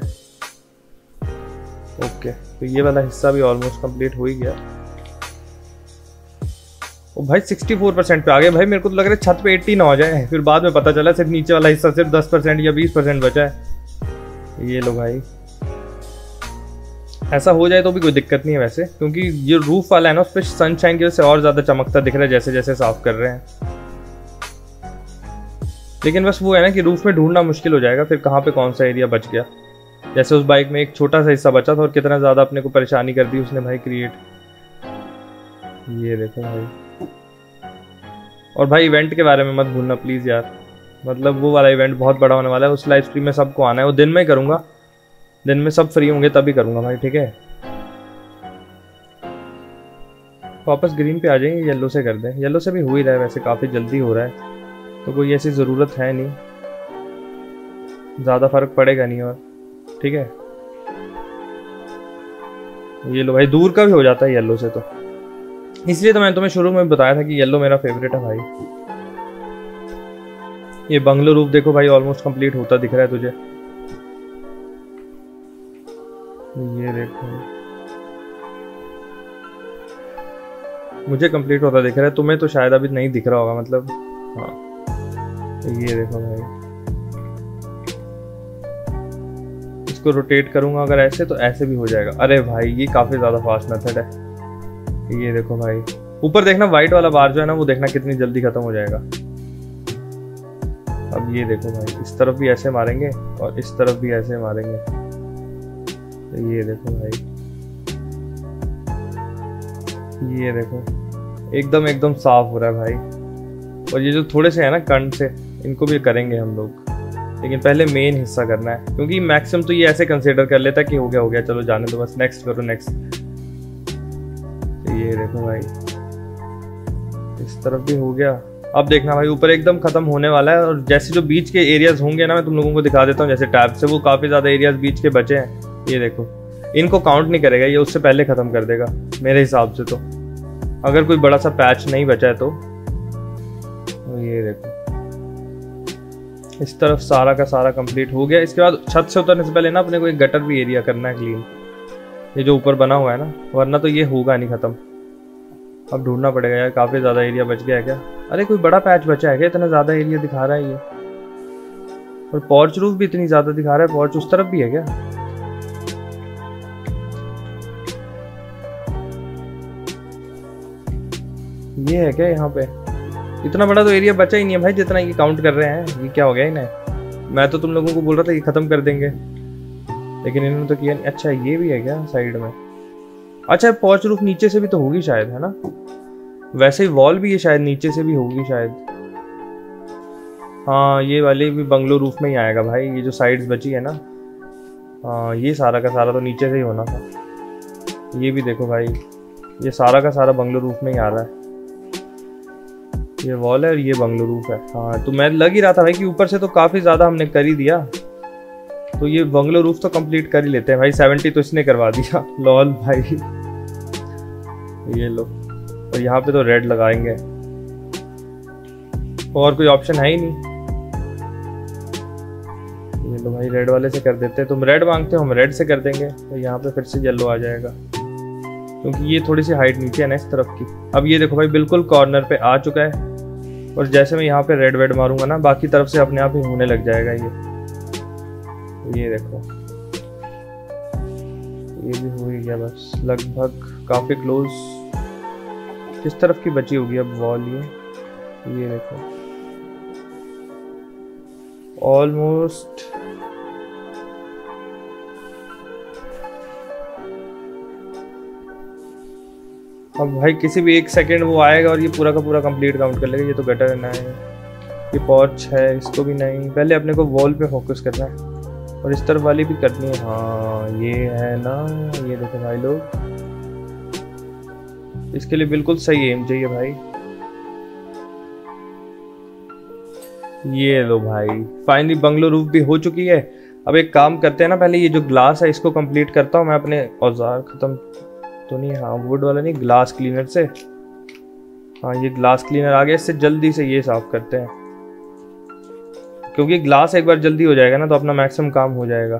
ओके तो ये वाला हिस्सा भी ऑलमोस्ट कंप्लीट हो ही गया। ओ भाई 64% पे आ गए भाई, मेरे को तो लग रहा है छत पे 80 ना हो जाए, फिर बाद में पता चला सिर्फ नीचे वाला हिस्सा सिर्फ 10% या 20% बचा है। ये लो भाई, ऐसा हो जाए तो भी कोई दिक्कत नहीं है वैसे, क्योंकि ये रूफ वाला है ना, उस पर सनशाइन की वजह से और ज़्यादा चमकता दिख रहा है जैसे जैसे साफ कर रहे हैं। लेकिन बस वो है ना कि रूफ में ढूंढना मुश्किल हो जाएगा फिर कहाँ पे कौन सा एरिया बच गया। जैसे उस बाइक में एक छोटा सा हिस्सा बचा था और कितना ज़्यादा अपने को परेशानी कर दी उसने भाई क्रिएट। ये देखो भाई, और भाई इवेंट के बारे में मत भूलना प्लीज़ यार, मतलब वो वाला इवेंट बहुत बड़ा होने वाला है, उस लाइव स्ट्रीम में सबको आना है। वो दिन में ही करूँगा, दिन में सब फ्री होंगे तभी करूँगा भाई, ठीक है। वापस ग्रीन पे आ जाएंगे, येलो से कर दें, येलो से भी हो ही रहा है वैसे, काफ़ी जल्दी हो रहा है तो कोई ऐसी ज़रूरत है नहीं, ज़्यादा फर्क पड़ेगा नहीं। और ठीक है, ये लो भाई, दूर का भी हो जाता है येलो से, तो इसलिए तो मैंने तुम्हें शुरू में बताया था कि येलो मेरा फेवरेट है भाई। ये बंगलो रूफ देखो भाई, ऑलमोस्ट कंप्लीट होता दिख रहा है तुझे। ये देखो मुझे कंप्लीट होता दिख रहा है, तुम्हें तो शायद अभी नहीं दिख रहा होगा, मतलब हाँ। ये देखो भाई, इसको रोटेट करूंगा अगर ऐसे तो ऐसे भी हो जाएगा। अरे भाई ये काफी ज्यादा फास्ट मेथड है। ये देखो भाई, ऊपर देखना वाइट वाला बार जो है ना, वो देखना कितनी जल्दी खत्म हो जाएगा। अब ये देखो भाई, इस तरफ भी ऐसे मारेंगे और इस तरफ भी ऐसे मारेंगे। तो ये देखो भाई, ये देखो एकदम एकदम साफ हो रहा है भाई। और ये जो थोड़े से है ना कण से, इनको भी करेंगे हम लोग, लेकिन पहले मेन हिस्सा करना है, क्योंकि मैक्सिमम तो ये ऐसे कंसीडर कर लेता है कि हो गया चलो जाने दो, बस नेक्स्ट करो नेक्स्ट। तो ये देखो भाई, तरफ भी हो गया। अब देखना भाई ऊपर एकदम खत्म होने वाला है, और जैसे जो बीच के एरियाज होंगे ना मैं तुम लोगों को दिखा देता हूँ जैसे टैब से, वो काफ़ी ज़्यादा एरियाज बीच के बचे हैं। ये देखो, इनको काउंट नहीं करेगा ये, उससे पहले ख़त्म कर देगा मेरे हिसाब से। तो अगर कोई बड़ा सा पैच नहीं बचा है तो ये देखो इस तरफ सारा का सारा कंप्लीट हो गया। इसके बाद छत से उतरने से पहले ना अपने को एक गटर भी एरिया करना है क्लीन, ये जो ऊपर बना हुआ है ना, वरना तो ये होगा नहीं ख़त्म। अब ढूंढना पड़ेगा यार, काफ़ी ज़्यादा एरिया बच गया है क्या? अरे कोई बड़ा पैच बचा है क्या? इतना ज़्यादा एरिया दिखा रहा है ये, और पोर्च रूफ भी इतनी ज़्यादा दिखा रहा है। पोर्च उस तरफ भी है क्या? ये है क्या यहाँ पे? इतना बड़ा तो एरिया बचा ही नहीं है भाई जितना ये काउंट कर रहे हैं। ये क्या हो गया इन्हें? मैं तो तुम लोगों को बोल रहा था ये ख़त्म कर देंगे, लेकिन इन्होंने तो किया नहीं। अच्छा ये भी है क्या साइड में? अच्छा पोर्च रूफ नीचे से भी तो होगी शायद, है ना? वैसे ही वॉल भी ये शायद नीचे से भी होगी शायद। हाँ ये वाली भी बंगलो रूफ में ही आएगा भाई, ये जो साइड्स बची है ना। हाँ ये सारा का सारा तो नीचे से ही होना था। ये भी देखो भाई, ये सारा का सारा बंगलो रूफ में ही आ रहा है। ये वॉल है और ये बंगलो रूफ है। हाँ तो मैं लग ही रहा था भाई कि ऊपर से तो काफ़ी ज़्यादा हमने कर ही दिया, तो ये बंगलो रूफ तो कंप्लीट कर ही लेते हैं भाई। 70 तो इसने करवा दिया लॉल भाई। ये लो, और यहाँ पे तो रेड लगाएंगे, और कोई ऑप्शन है ही नहीं। ये लो भाई रेड वाले से कर देते हैं। तुम रेड मांगते हो, हम रेड से कर देंगे, तो यहाँ पे फिर से येलो आ जाएगा, क्योंकि ये थोड़ी सी हाइट नीचे है ना इस तरफ की। अब ये देखो भाई बिल्कुल कॉर्नर पे आ चुका है, और जैसे मैं यहाँ पे रेड वेड मारूंगा ना, बाकी तरफ से अपने आप ही होने लग जाएगा ये देखो, ये भी हो ही गया बस लगभग, काफी क्लोज। किस तरफ की बची होगी अब वॉल? ये देखो ऑलमोस्ट। अब भाई किसी भी एक सेकंड वो आएगा और ये पूरा का पूरा कंप्लीट काउंट कर लेगा। ये तो गटर है ना, ये पोर्च है, इसको भी नहीं। पहले अपने को वॉल पे फोकस करना है, और इस तरफ वाली भी करनी है। हाँ ये है ना, ये देखो भाई लोग, इसके लिए बिल्कुल सही एम चाहिए भाई। ये लो भाई फाइनली बंगलो रूफ भी हो चुकी है। अब एक काम करते हैं ना, पहले ये जो ग्लास है इसको कंप्लीट करता हूँ मैं। अपने औजार खत्म तो नहीं, हाँ वुड वाला नहीं, ग्लास क्लीनर से। हाँ ये ग्लास क्लीनर आ गया, इससे जल्दी से ये साफ करते हैं, क्योंकि ग्लास एक बार जल्दी हो जाएगा ना तो अपना मैक्सिमम काम हो जाएगा।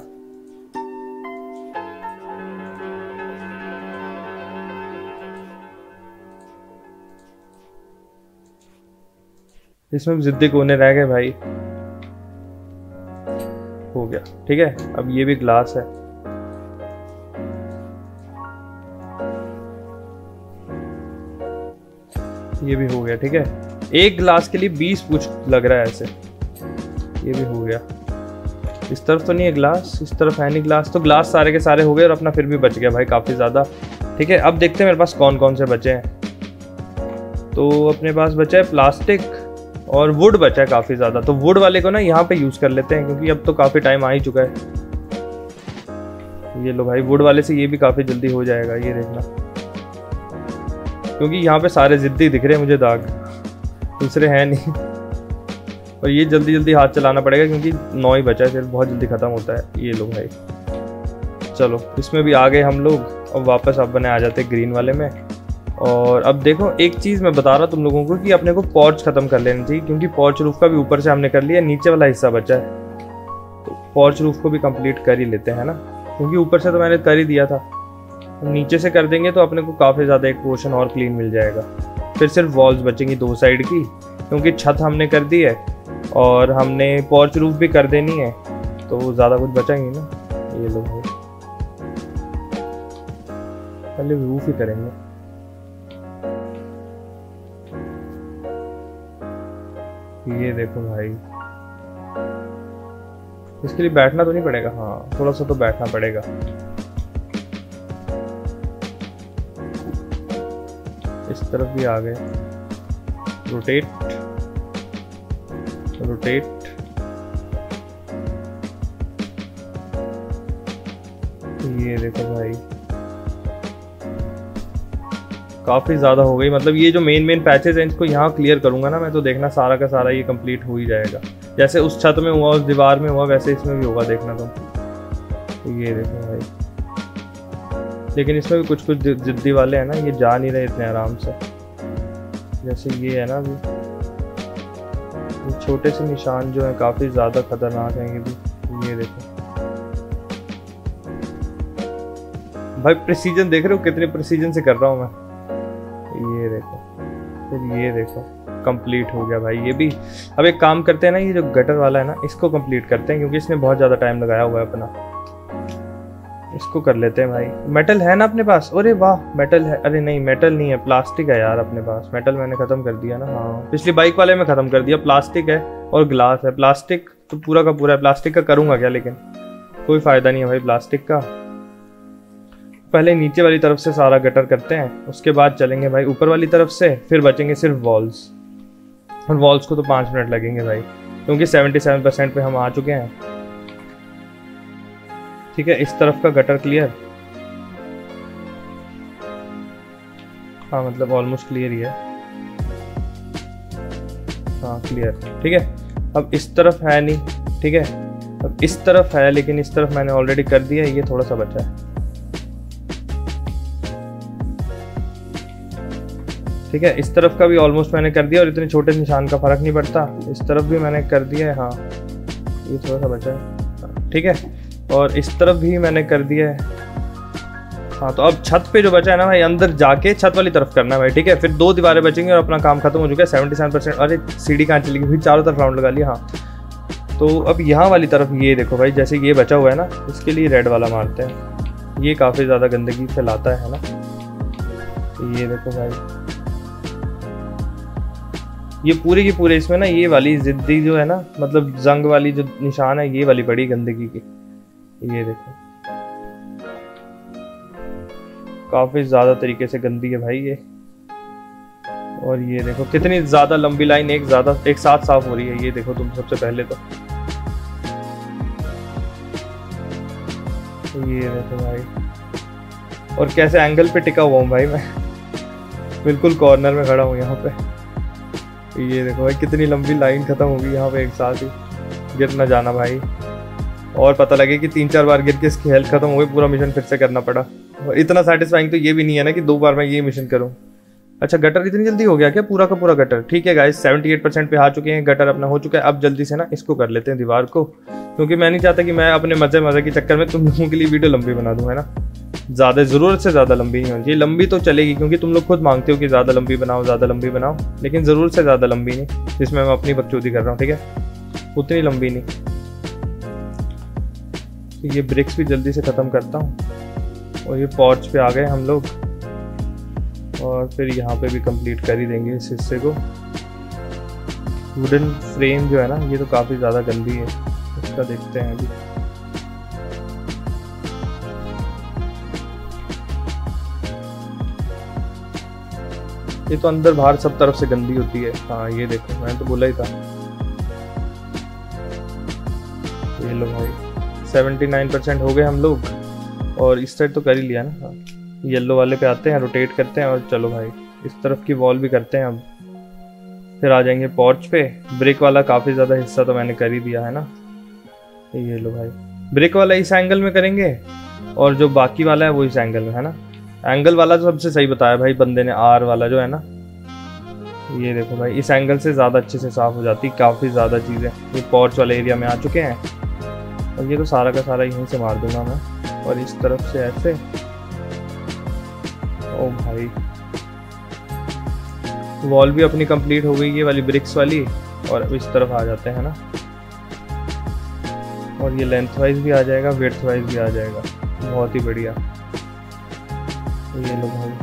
इसमें जिद्दी कोने रह गए भाई। हो गया ठीक है। अब ये भी ग्लास है, ये भी हो गया ठीक है। एक ग्लास के लिए 20 पूछ लग रहा है ऐसे। ये भी हो गया। इस तरफ तो नहीं है ग्लास, इस तरफ है नहीं ग्लास, तो ग्लास सारे के सारे हो गए और अपना फिर भी बच गया भाई काफ़ी ज़्यादा। ठीक है अब देखते हैं मेरे पास कौन कौन से बचे हैं। तो अपने पास बचा है प्लास्टिक और वुड बचा है काफ़ी ज़्यादा। तो वुड वाले को ना यहाँ पे यूज़ कर लेते हैं, क्योंकि अब तो काफ़ी टाइम आ ही चुका है। ये लो भाई वुड वाले से ये भी काफ़ी जल्दी हो जाएगा, ये देखना, क्योंकि यहाँ पे सारे ज़िद्दी दिख रहे हैं मुझे दाग, दूसरे हैं नहीं। और ये जल्दी जल्दी हाथ चलाना पड़ेगा क्योंकि 9 ही बचा है, फिर बहुत जल्दी ख़त्म होता है। ये लो भाई चलो इसमें भी आ गए हम लोग। अब वापस अब बने आ जाते ग्रीन वाले में। और अब देखो एक चीज़ मैं बता रहा तुम लोगों को कि अपने को पोर्च ख़त्म कर लेना चाहिए, क्योंकि पोर्च रूफ का भी ऊपर से हमने कर लिया, नीचे वाला हिस्सा बचा है। तो पोर्च रूफ को भी कंप्लीट कर ही लेते हैं ना, क्योंकि ऊपर से तो मैंने कर ही दिया था। नीचे से कर देंगे तो अपने को काफ़ी ज़्यादा एक पोर्शन और क्लीन मिल जाएगा। फिर सिर्फ वॉल्स बचेंगी 2 साइड की, क्योंकि छत हमने कर दी है और हमने पोर्च रूफ भी कर देनी है, तो ज़्यादा कुछ बचा ही नहीं ना। ये लो भाई पहले रूफ ही करेंगे। ये देखो भाई इसके लिए बैठना तो नहीं पड़ेगा, हाँ थोड़ा सा तो बैठना पड़ेगा। इस तरफ भी आ गए, रोटेट रोटेट। ये देखो भाई काफ़ी ज़्यादा हो गई। मतलब ये जो मेन पैचेज हैं इनको यहाँ क्लियर करूँगा ना मैं, तो देखना सारा का सारा ये कंप्लीट हो ही जाएगा। जैसे उस छत में हुआ, उस दीवार में हुआ, वैसे इसमें भी होगा, देखना तुम। तो ये देखो भाई, लेकिन इसमें भी कुछ जिद्दी वाले हैं ना, ये जा नहीं रहे इतने आराम से। जैसे ये है ना, अभी ये छोटे से निशान जो हैं काफ़ी ज़्यादा खतरनाक हैं ये भी। ये देखो भाई, प्रिसीजन देख रहे हो कितने प्रिसीजन से कर रहा हूँ मैं। ये देखो, फिर ये देखो कंप्लीट हो गया भाई ये भी। अब एक काम करते हैं ना, ये जो गटर वाला है ना इसको कंप्लीट करते हैं, क्योंकि इसने बहुत ज़्यादा टाइम लगाया हुआ है अपना। इसको कर लेते हैं भाई। मेटल है ना अपने पास? अरे वाह, मेटल है। अरे नहीं, मेटल नहीं है, प्लास्टिक है यार अपने पास। मेटल मैंने ख़त्म कर दिया ना, हाँ पिछली बाइक वाले में ख़त्म कर दिया। प्लास्टिक है और ग्लास है। प्लास्टिक तो पूरा का पूरा है, प्लास्टिक का करूँगा क्या, लेकिन कोई फ़ायदा नहीं है भाई प्लास्टिक का। पहले नीचे वाली तरफ से सारा गटर करते हैं, उसके बाद चलेंगे भाई ऊपर वाली तरफ से, फिर बचेंगे सिर्फ वॉल्स। और वॉल्स को तो 5 मिनट लगेंगे भाई, क्योंकि 77% पे हम आ चुके हैं। ठीक है, इस तरफ का गटर क्लियर, हाँ मतलब ऑलमोस्ट क्लियर ही है, हाँ क्लियर। ठीक है, अब इस तरफ है नहीं। ठीक है, अब इस तरफ है, लेकिन इस तरफ मैंने ऑलरेडी कर दिया है, ये थोड़ा सा बचा है। ठीक है, इस तरफ का भी ऑलमोस्ट मैंने कर दिया, और इतने छोटे निशान का फर्क नहीं पड़ता। इस तरफ भी मैंने कर दिया है, हाँ ये थोड़ा सा बचा है। ठीक है, और इस तरफ भी मैंने कर दिया है। हाँ, तो अब छत पे जो बचा है ना भाई, अंदर जाके छत वाली तरफ करना है भाई। ठीक है, फिर 2 दीवारें बचेंगी और अपना काम खत्म हो चुका है। 77%। अरे सीढ़ी कहाँ चली गई, फिर चारों तरफ राउंड लगा लिया। हाँ, तो अब यहाँ वाली तरफ ये देखो भाई, जैसे ये बचा हुआ है ना, इसके लिए रेड वाला मारते हैं। ये काफ़ी ज़्यादा गंदगी फैलाता है ना। ये देखो भाई, ये पूरे की पूरे इसमें ना ये वाली जिद्दी जो है ना, मतलब जंग वाली जो निशान है, ये वाली बड़ी गंदगी की। ये देखो काफी ज्यादा तरीके से गंदी है भाई ये। और ये देखो कितनी ज्यादा लंबी लाइन एक साथ साफ हो रही है। ये देखो तुम सबसे पहले तो ये देखो भाई, और कैसे एंगल पे टिका हुआ हूँ भाई मैं, बिल्कुल कॉर्नर में खड़ा हूँ यहाँ पे। ये देखो भाई, कितनी लंबी लाइन खत्म होगी यहाँ पे एक साथ ही। गिर ना जाना भाई, और पता लगे कि 3-4 बार गिर के इसकी हेल्थ खत्म हो गई, पूरा मिशन फिर से करना पड़ा। और इतना सेटिस्फाइंग तो ये भी नहीं है ना कि 2 बार मैं ये मिशन करूँ। अच्छा, गटर इतनी जल्दी हो गया क्या, पूरा का पूरा गटर? ठीक है गाइस, 78% पे आ चुके हैं, गटर अपना हो चुका है। अब जल्दी से ना इसको कर लेते हैं दीवार को, क्योंकि मैं नहीं चाहता कि मैं अपने मजे के चक्कर में तुम लोगों के लिए वीडियो लंबी बना दूँ, है ना। ज़्यादा ज़रूरत से ज़्यादा लंबी नहीं होनी चाहिए। लंबी तो चलेगी, क्योंकि तुम लोग खुद मांगते हो कि ज़्यादा लंबी बनाओ, लेकिन ज़रूरत से ज़्यादा लंबी नहीं, जिसमें मैं अपनी बकचोदी कर रहा हूँ। ठीक है, उतनी लंबी नहीं। तो ये ब्रिक्स भी जल्दी से ख़त्म करता हूँ, और ये पोर्च पे आ गए हम लोग, और फिर यहाँ पे भी कंप्लीट कर ही देंगे इस हिस्से को। वुडन फ्रेम जो है ना, ये तो काफ़ी ज़्यादा गंदी है, इसका देखते हैं अभी। ये तो अंदर बाहर सब तरफ से गंदी होती है। हाँ ये देखो, मैंने तो बोला ही था। ये लो भाई, 79% हो गए हम लोग, और इस साइड तो कर ही लिया ना। हाँ, येलो वाले पे आते हैं, रोटेट करते हैं, और चलो भाई इस तरफ की वॉल भी करते हैं अब। फिर आ जाएंगे पोर्च पे। ब्रिक वाला काफ़ी ज़्यादा हिस्सा तो मैंने कर ही दिया है ना। ये लो भाई, ब्रिक वाला इस एंगल में करेंगे, और जो बाकी वाला है वो इस एंगल में, है ना। एंगल वाला तो सबसे सही बताया भाई बंदे ने, आर वाला जो है ना। ये देखो भाई, इस एंगल से ज़्यादा अच्छे से साफ़ हो जाती काफ़ी ज़्यादा चीज़ें। ये पोर्च वाले एरिया में आ चुके हैं, और ये तो सारा का सारा यहीं से मार दूंगा मैं, और इस तरफ से ऐसे। ओ भाई, वॉल भी अपनी कंप्लीट हो गई, ये वाली ब्रिक्स वाली, और अब इस तरफ आ जाते हैं ना। और ये लेंथ वाइज भी आ जाएगा, विड्थ वाइज भी आ जाएगा, बहुत ही बढ़िया। ये लो भाई,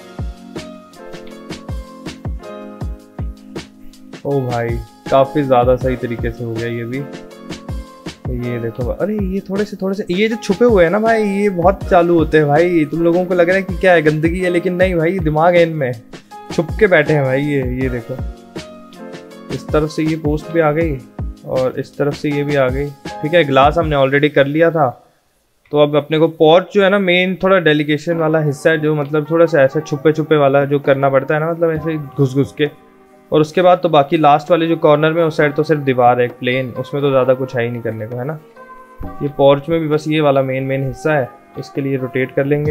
ओ भाई काफ़ी ज़्यादा सही तरीके से हो गया ये भी। ये देखो, अरे ये थोड़े से ये जो छुपे हुए हैं ना भाई, ये बहुत चालू होते हैं भाई। तुम लोगों को लग रहा है कि क्या है, गंदगी है, लेकिन नहीं भाई, दिमाग है इनमें, छुप के बैठे हैं भाई ये देखो। इस तरफ से ये पोस्ट भी आ गई, और इस तरफ से ये भी आ गई। ठीक है, ग्लास हमने ऑलरेडी कर लिया था, तो अब अपने को पोर्च जो है ना मेन थोड़ा डेलिकेशन वाला हिस्सा है, जो मतलब थोड़ा सा ऐसा छुपे छुपे वाला जो करना पड़ता है ना, मतलब ऐसे घुस घुस के। और उसके बाद तो बाकी लास्ट वाले जो कॉर्नर में उस साइड तो सिर्फ दीवार है एक प्लेन, उसमें तो ज़्यादा कुछ है ही नहीं करने को, है ना। ये पोर्च में भी बस ये वाला मेन हिस्सा है, इसके लिए रोटेट कर लेंगे।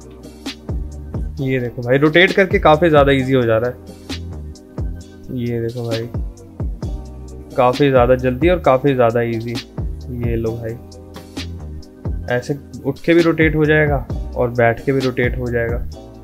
ये देखो भाई रोटेट करके काफ़ी ज़्यादा इजी हो जा रहा है। ये देखो भाई काफ़ी ज़्यादा जल्दी और काफ़ी ज़्यादा इजी। ये लो भाई ऐसे उठ के भी रोटेट हो जाएगा और बैठ के भी रोटेट हो जाएगा।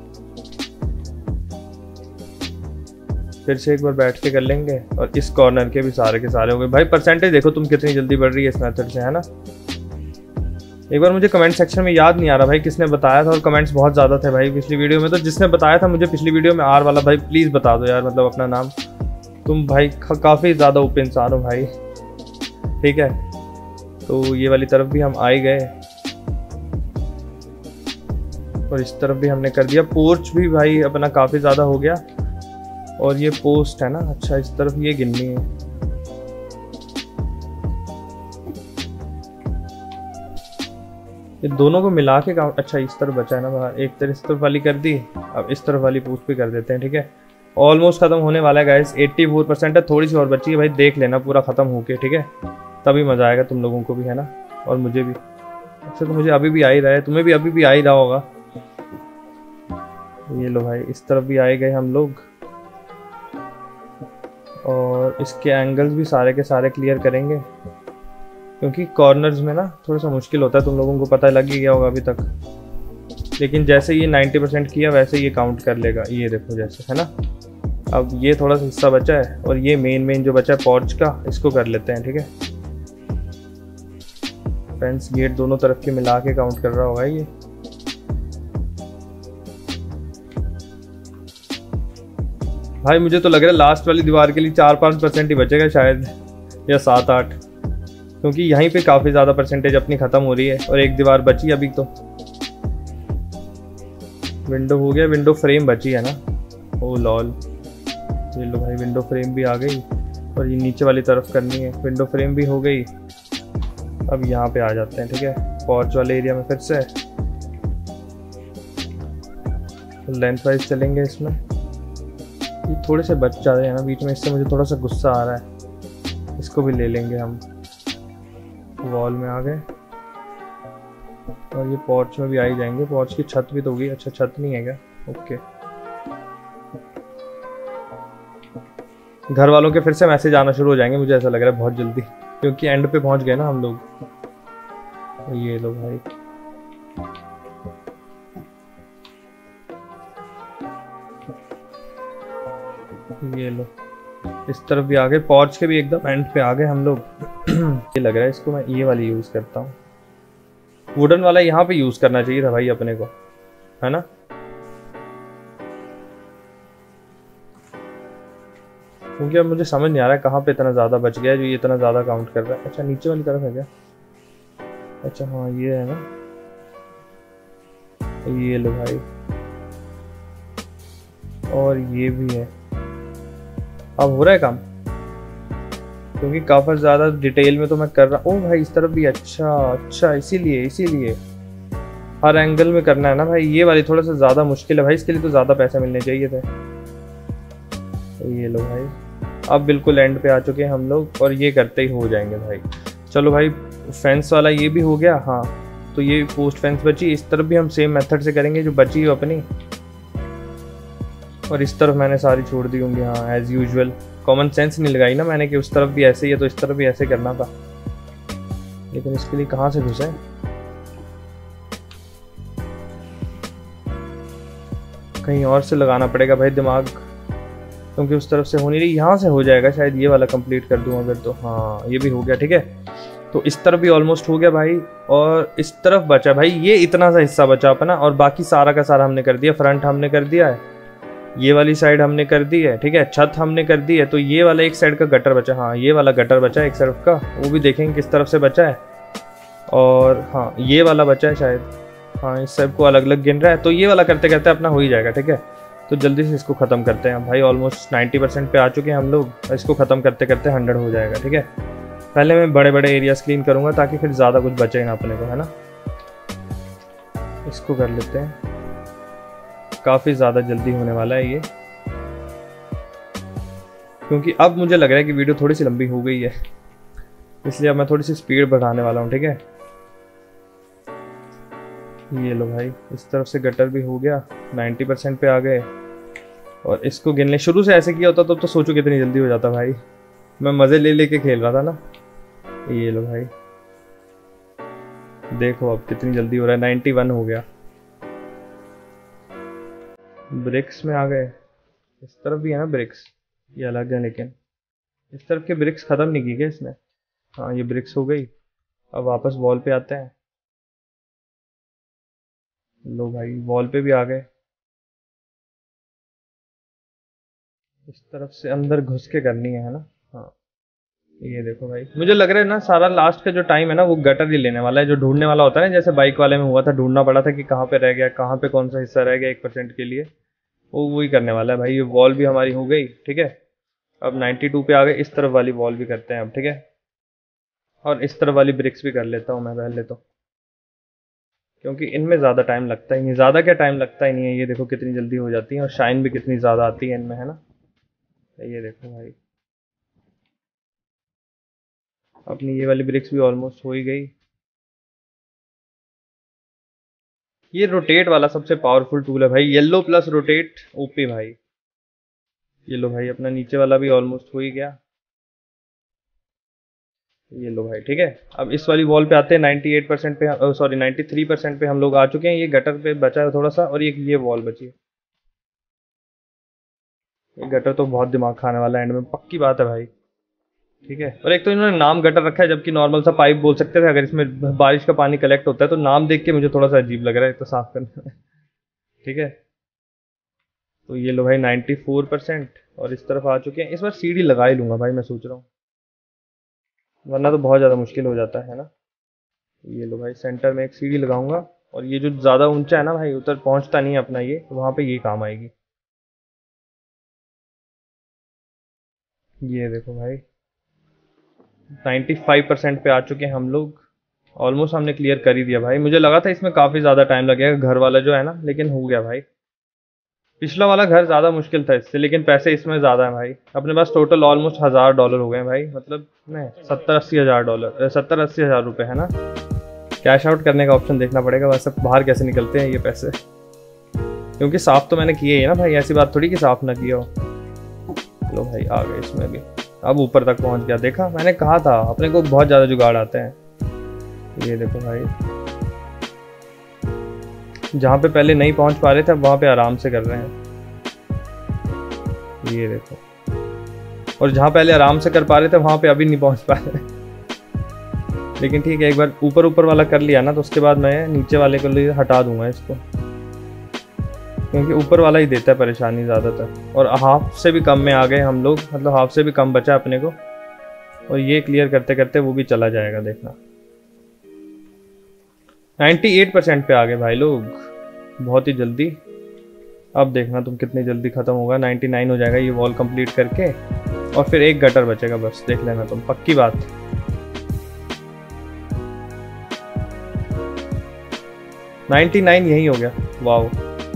फिर से एक बार बैठ के कर लेंगे और इस कॉर्नर के भी सारे हो गए। भाई परसेंटेज देखो तुम कितनी जल्दी बढ़ रही है इस मेथड से, है ना। एक बार मुझे कमेंट सेक्शन में याद नहीं आ रहा भाई किसने बताया था, और कमेंट्स बहुत ज़्यादा थे भाई पिछली वीडियो में। तो जिसने बताया था मुझे पिछली वीडियो में आर वाला, भाई प्लीज़ बता दो यार, मतलब अपना नाम। तुम भाई काफ़ी ज़्यादा ओपन इंसान हो भाई, ठीक है। तो ये वाली तरफ भी हम आ ही गए और इस तरफ भी हमने कर दिया। पोर्च भी भाई अपना काफ़ी ज़्यादा हो गया। और ये पोस्ट है ना, अच्छा इस तरफ ये गिननी है। ये दोनों को मिला के काउंट, अच्छा इस तरफ बचा है ना बाहर, एक तरफ इस तरफ वाली कर दी, अब इस तरफ वाली पोस्ट भी कर देते हैं, ठीक है। ऑलमोस्ट खत्म होने वाला है गाइस, 84% है, थोड़ी सी और बची है भाई, देख लेना पूरा खत्म होके, ठीक है। तभी मज़ा आएगा तुम लोगों को भी, है ना, और मुझे भी। अच्छा तो मुझे अभी भी आ ही रहा है, तुम्हें भी अभी भी आ ही रहा होगा। ये लो भाई इस तरफ भी आए गए हम लोग, और इसके एंगल्स भी सारे के सारे क्लियर करेंगे, क्योंकि कॉर्नर्स में ना थोड़ा सा मुश्किल होता है, तुम लोगों को पता लग ही गया होगा अभी तक। लेकिन जैसे ये 90% किया वैसे ये काउंट कर लेगा, ये देखो जैसे, है ना। अब ये थोड़ा सा हिस्सा बचा है और ये मेन जो बचा है पोर्च का, इसको कर लेते हैं, ठीक है। फ्रेंड्स गेट दोनों तरफ के मिला के काउंट कर रहा होगा ये। भाई मुझे तो लग रहा है लास्ट वाली दीवार के लिए 4-5% ही बचेगा शायद, या 7-8, क्योंकि यहीं पे काफ़ी ज़्यादा परसेंटेज अपनी ख़त्म हो रही है और एक दीवार बची अभी। तो विंडो हो गया, विंडो फ्रेम बची है ना। ओ लॉल, ये लो भाई विंडो फ्रेम भी आ गई, और ये नीचे वाली तरफ करनी है। विंडो फ्रेम भी हो गई। अब यहाँ पे आ जाते हैं, ठीक है, पोर्च वाले एरिया में फिर से लेंथ वाइज चलेंगे। इसमें ये थोड़े से बच जा रहे हैं ना बीच में, इससे मुझे थोड़ा सा गुस्सा आ रहा है। इसको भी ले लेंगे हम। वॉल में आ गए और ये पोर्च में भी आ ही जाएंगे। पोर्च की छत भी तो होगी, अच्छा छत नहीं है क्या, ओके। घर वालों के फिर से मैसेज आना शुरू हो जाएंगे मुझे ऐसा लग रहा है बहुत जल्दी, क्योंकि एंड पे पहुंच गए ना हम लोग। ये लो भाई ये लो, इस तरफ भी आ गए, पोर्च के भी एकदम एंड पे आ गए हम लोग। ये लग रहा है इसको मैं ये वाली यूज करता हूँ, वुडन वाला यहाँ पे यूज करना चाहिए था भाई अपने को, है ना। क्योंकि अब मुझे समझ नहीं आ रहा है कहाँ पे इतना ज़्यादा बच गया है जो ये इतना ज़्यादा काउंट कर रहा है। अच्छा नीचे वाली तरफ है क्या, अच्छा हाँ ये है ना। ये लो भाई, और ये भी है। अब हो रहा है काम, क्योंकि काफ़ी ज़्यादा डिटेल में तो मैं कर रहा हूँ। ओ भाई इस तरफ भी, अच्छा इसीलिए हर एंगल में करना है ना भाई। ये वाली थोड़ा सा ज़्यादा मुश्किल है भाई, इसके लिए तो ज़्यादा पैसे मिलने चाहिए थे। ये लो भाई, अब बिल्कुल एंड पे आ चुके हैं हम लोग, और ये करते ही हो जाएंगे भाई। चलो भाई फेंस वाला ये भी हो गया। हाँ तो ये पोस्ट फेंस बची, इस तरफ भी हम सेम मेथड से करेंगे जो बची हो अपनी। और इस तरफ मैंने सारी छोड़ दी होंगी, हाँ एज यूजुअल। कॉमन सेंस नहीं लगाई ना मैंने कि उस तरफ भी ऐसे ही है तो इस तरफ भी ऐसे करना था, लेकिन इसके लिए कहाँ से घुसे। कहीं और से लगाना पड़ेगा भाई दिमाग, क्योंकि उस तरफ से हो नहीं रही। यहाँ से हो जाएगा शायद, ये वाला कंप्लीट कर दूँ अगर तो। हाँ ये भी हो गया, ठीक है। तो इस तरफ भी ऑलमोस्ट हो गया भाई, और इस तरफ बचा भाई ये इतना सा हिस्सा बचा अपना, और बाकी सारा का सारा हमने कर दिया। फ्रंट हमने कर दिया है, ये वाली साइड हमने कर दी है, ठीक है। छत हमने कर दी है। तो ये वाला एक साइड का गटर बचा, हाँ ये वाला गटर बचा है एक तरफ का, वो भी देखेंगे किस तरफ से बचा है। और हाँ ये वाला बचा है शायद, हाँ इस सब को अलग अलग गिन रहा है। तो ये वाला करते करते अपना हो ही जाएगा, ठीक है। तो जल्दी से इसको ख़त्म करते हैं भाई। ऑलमोस्ट 90% पे आ चुके हैं हम लोग, इसको ख़त्म करते करते 100 हो जाएगा, ठीक है। पहले मैं बड़े बड़े एरियाज क्लीन करूँगा ताकि फिर ज़्यादा कुछ बचे ना अपने को, है ना। इसको कर लेते हैं, काफ़ी ज़्यादा जल्दी होने वाला है ये, क्योंकि अब मुझे लग रहा है कि वीडियो थोड़ी सी लंबी हो गई है, इसलिए अब मैं थोड़ी सी स्पीड बढ़ाने वाला हूँ। ठीक है, ये लो भाई, इस तरफ से गटर भी हो गया, 90% पे आ गए। और इसको गिनने शुरू से ऐसे किया होता तो सोचो कितनी जल्दी हो जाता भाई, मैं मज़े ले लेके खेल रहा था ना। ये लो भाई, देखो अब कितनी जल्दी हो रहा है, 91 हो गया। ब्रिक्स में आ गए, इस तरफ भी है ना ब्रिक्स, ये अलग है, लेकिन इस तरफ के ब्रिक्स ख़त्म नहीं की गए इसने। हाँ ये ब्रिक्स हो गई। अब वापस वॉल पे आते हैं। लो भाई, वॉल पे भी आ गए। इस तरफ से अंदर घुस के करनी है ना। हाँ ये देखो भाई, मुझे लग रहा है ना सारा लास्ट का जो टाइम है ना वो गटर ही लेने वाला है, जो ढूंढने वाला होता है ना, जैसे बाइक वाले में हुआ था, ढूंढना पड़ा था कि कहाँ पे रह गया, कहाँ पे कौन सा हिस्सा रह गया 1% के लिए, वो वही करने वाला है भाई। ये वॉल भी हमारी हो गई। ठीक है, अब 92 पे आ गए। इस तरफ वाली वॉल भी करते हैं अब। ठीक है, और इस तरफ वाली ब्रिक्स भी कर लेता हूँ मैं पहले तो, क्योंकि इनमें ज़्यादा टाइम लगता ही नहीं, ज़्यादा क्या टाइम लगता ही नहीं है। ये देखो कितनी जल्दी हो जाती है, और शाइन भी कितनी ज़्यादा आती है इनमें, है ना। ये देखो भाई, अपनी ये वाली ब्रिक्स भी ऑलमोस्ट हो ही गई। ये रोटेट वाला सबसे पावरफुल टूल है भाई, येलो प्लस रोटेट, ओपी भाई। ये लो भाई, अपना नीचे वाला भी ऑलमोस्ट हो ही गया। ये लो भाई, ठीक है। अब इस वाली वॉल पे आते हैं, 98% पे, सॉरी 93% पे हम लोग आ चुके हैं। ये गटर पे बचा है थोड़ा सा, और ये वॉल बची है। ये गटर तो बहुत दिमाग खाने वाला है एंड में, पक्की बात है भाई। ठीक है, और एक तो इन्होंने नाम गटर रखा है, जबकि नॉर्मल सा पाइप बोल सकते थे। अगर इसमें बारिश का पानी कलेक्ट होता है तो नाम देख के मुझे थोड़ा सा अजीब लग रहा है तो साफ करने में। ठीक है, तो ये लो भाई 94%, और इस तरफ आ चुके हैं। इस बार सीढ़ी लगा ही लूंगा भाई, मैं सोच रहा हूँ, वरना तो बहुत ज़्यादा मुश्किल हो जाता है ना। ये लो भाई, सेंटर में एक सीढ़ी लगाऊंगा, और ये जो ज़्यादा ऊंचा है ना भाई, उधर पहुंचता नहीं है अपना ये, तो वहाँ पे ये काम आएगी। ये देखो भाई, 95% पे आ चुके हैं हम लोग। ऑलमोस्ट हमने क्लियर कर ही दिया भाई। मुझे लगा था इसमें काफ़ी ज़्यादा टाइम लगेगा, घर वाला जो है ना, लेकिन हो गया भाई। पिछला वाला घर ज़्यादा मुश्किल था इससे, लेकिन पैसे इसमें ज़्यादा हैं भाई। अपने पास टोटल ऑलमोस्ट $1000 हो गए हैं भाई, मतलब नहीं, 70-80 हज़ार, 70-80 हज़ार रुपये है ना। कैश आउट करने का ऑप्शन देखना पड़ेगा, वैसे बाहर कैसे निकलते हैं ये पैसे, क्योंकि साफ़ तो मैंने किए ही ना भाई, ऐसी बात थोड़ी कि साफ़ ना किया हो। लो भाई, आ गए इसमें भी। अब ऊपर तक पहुंच गया, देखा, मैंने कहा था अपने को बहुत ज़्यादा जुगाड़ आते हैं। ये देखो भाई, जहाँ पे पहले नहीं पहुंच पा रहे थे, अब वहाँ पे आराम से कर रहे हैं। ये देखो, और जहाँ पहले आराम से कर पा रहे थे वहाँ पे अभी नहीं पहुंच पा रहे। लेकिन ठीक है, एक बार ऊपर ऊपर वाला कर लिया ना, तो उसके बाद मैं नीचे वाले को लिए हटा दूंगा इसको, क्योंकि ऊपर वाला ही देता है परेशानी ज़्यादातर। और हाफ से भी कम में आ गए हम लोग, मतलब हाफ से भी कम बचा अपने को, और ये क्लियर करते करते वो भी चला जाएगा, देखना। 98% पे आ गए भाई लोग, बहुत ही जल्दी। अब देखना तुम कितनी जल्दी ख़त्म होगा, 99 हो जाएगा ये वॉल कंप्लीट करके, और फिर एक गटर बचेगा बस, देख लेना तुम, पक्की बात। $99 यही हो गया, वाओ।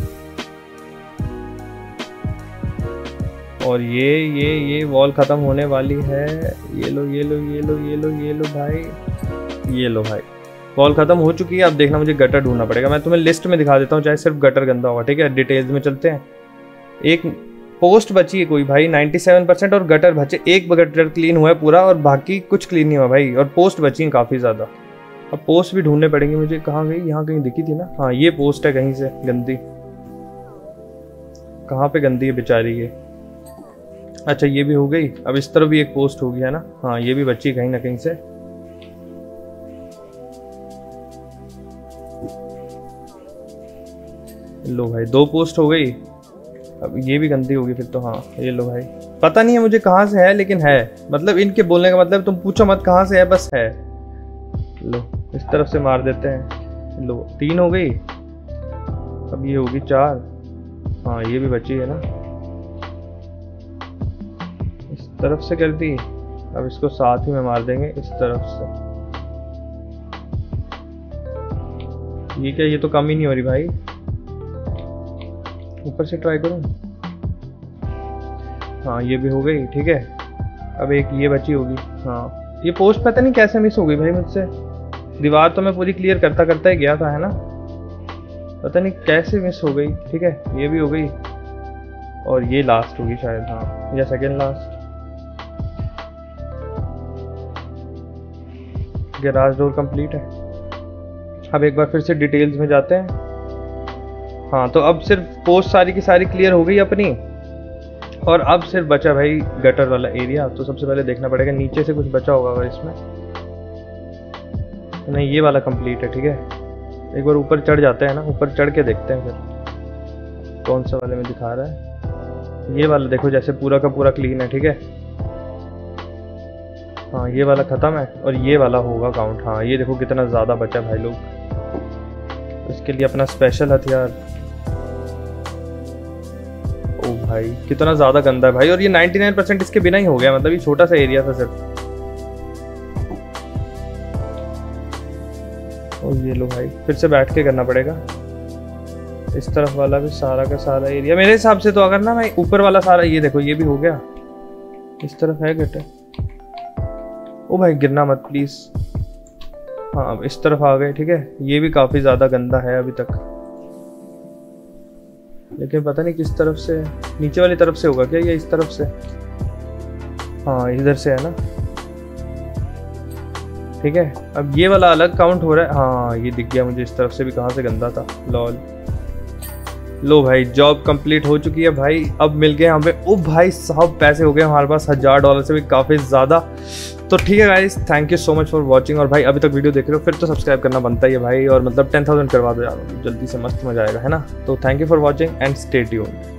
और ये वॉल ख़त्म होने वाली है। ये लो ये लो ये लो ये लो ये लो भाई, ये लो भाई, वॉल ख़त्म हो चुकी है। अब देखना मुझे गटर ढूंढना पड़ेगा, मैं तुम्हें लिस्ट में दिखा देता हूँ, चाहे सिर्फ गटर गंदा होगा। ठीक है, डिटेल्स में चलते हैं। एक पोस्ट बची है कोई भाई, 97%, और गटर बचे, एक गटर क्लीन हुआ है पूरा, और बाकी कुछ क्लीन नहीं हुआ भाई, और पोस्ट बची है काफ़ी ज़्यादा। अब पोस्ट भी ढूंढने पड़ेंगे मुझे, कहाँ गई, यहाँ कहीं दिखी थी ना, हाँ ये पोस्ट है कहीं से गंदी, कहाँ पे गंदी है बेचारी ये। अच्छा ये भी हो गई। अब इस तरफ भी एक पोस्ट होगी, है ना, हाँ ये भी बची कहीं ना कहीं से। लो भाई, 2 पोस्ट हो गई। अब ये भी गंदी होगी फिर तो, हाँ ये लो भाई, पता नहीं है मुझे कहाँ से है, लेकिन है, मतलब इनके बोलने का मतलब तुम पूछो मत कहाँ से है, बस है। लो इस तरफ से मार देते हैं। लो 3 हो गई, अब ये होगी 4, हाँ ये भी बची है ना, इस तरफ से कर दी। अब इसको साथ ही में मार देंगे इस तरफ से। ये क्या, ये तो कम ही नहीं हो रही भाई। ऊपर से ट्राई करूँ? हाँ ये भी हो गई, ठीक है। अब एक ये बची होगी। हाँ ये पोस्ट पता नहीं कैसे मिस हो गई भाई मुझसे। दीवार तो मैं पूरी क्लियर करता करता ही गया था, है ना, पता नहीं कैसे मिस हो गई। ठीक है ये भी हो गई, और ये लास्ट होगी शायद, हाँ या second last. Garage door complete है। अब एक बार फिर से डिटेल्स में जाते हैं। हाँ तो अब सिर्फ पोस्ट सारी की सारी क्लियर हो गई अपनी, और अब सिर्फ बचा भाई गटर वाला एरिया। तो सबसे पहले देखना पड़ेगा नीचे से कुछ बचा होगा अगर इसमें, नहीं ये वाला कंप्लीट है। ठीक है एक बार ऊपर चढ़ जाते हैं ना, ऊपर चढ़ के देखते हैं फिर कौन सा वाले में दिखा रहा है। ये वाला देखो जैसे पूरा का पूरा क्लीन है। ठीक है हाँ ये वाला ख़त्म है, और ये वाला होगा काउंट। हाँ ये देखो कितना ज़्यादा बचा भाई लोग। इसके लिए अपना स्पेशल हथियार। ओ भाई कितना ज़्यादा गंदा है भाई, और ये 99% इसके बिना ही हो गया। मतलब ये छोटा सा एरिया था सिर्फ। और ये लो भाई फिर से बैठ के करना पड़ेगा। इस तरफ वाला भी सारा का सारा एरिया मेरे हिसाब से तो अगर ना मैं ऊपर वाला सारा, ये देखो ये भी हो गया। इस तरफ है गटर। ओ भाई गिरना मत प्लीज। हाँ इस तरफ आ गए। ठीक है ये भी काफी ज्यादा गंदा है अभी तक, लेकिन पता नहीं किस तरफ से। नीचे वाली तरफ से होगा क्या, या इस तरफ से? हाँ इधर से है ना। ठीक है अब ये वाला अलग काउंट हो रहा है। हाँ ये दिख गया मुझे इस तरफ से भी कहाँ से गंदा था। लॉल। लो भाई जॉब कंप्लीट हो चुकी है भाई। अब मिल गए हमें, ओ भाई साहब पैसे हो गए हमारे पास $1000 से भी काफ़ी ज़्यादा। तो ठीक है guys, thank you so much for watching. और भाई अभी तक वीडियो देख रहे हो फिर तो सब्सक्राइब करना बनता ही है भाई, और मतलब 10,000 करवा दो यार, जल्दी से मस्त मजा आएगा, है ना। तो thank you for watching and stay tuned.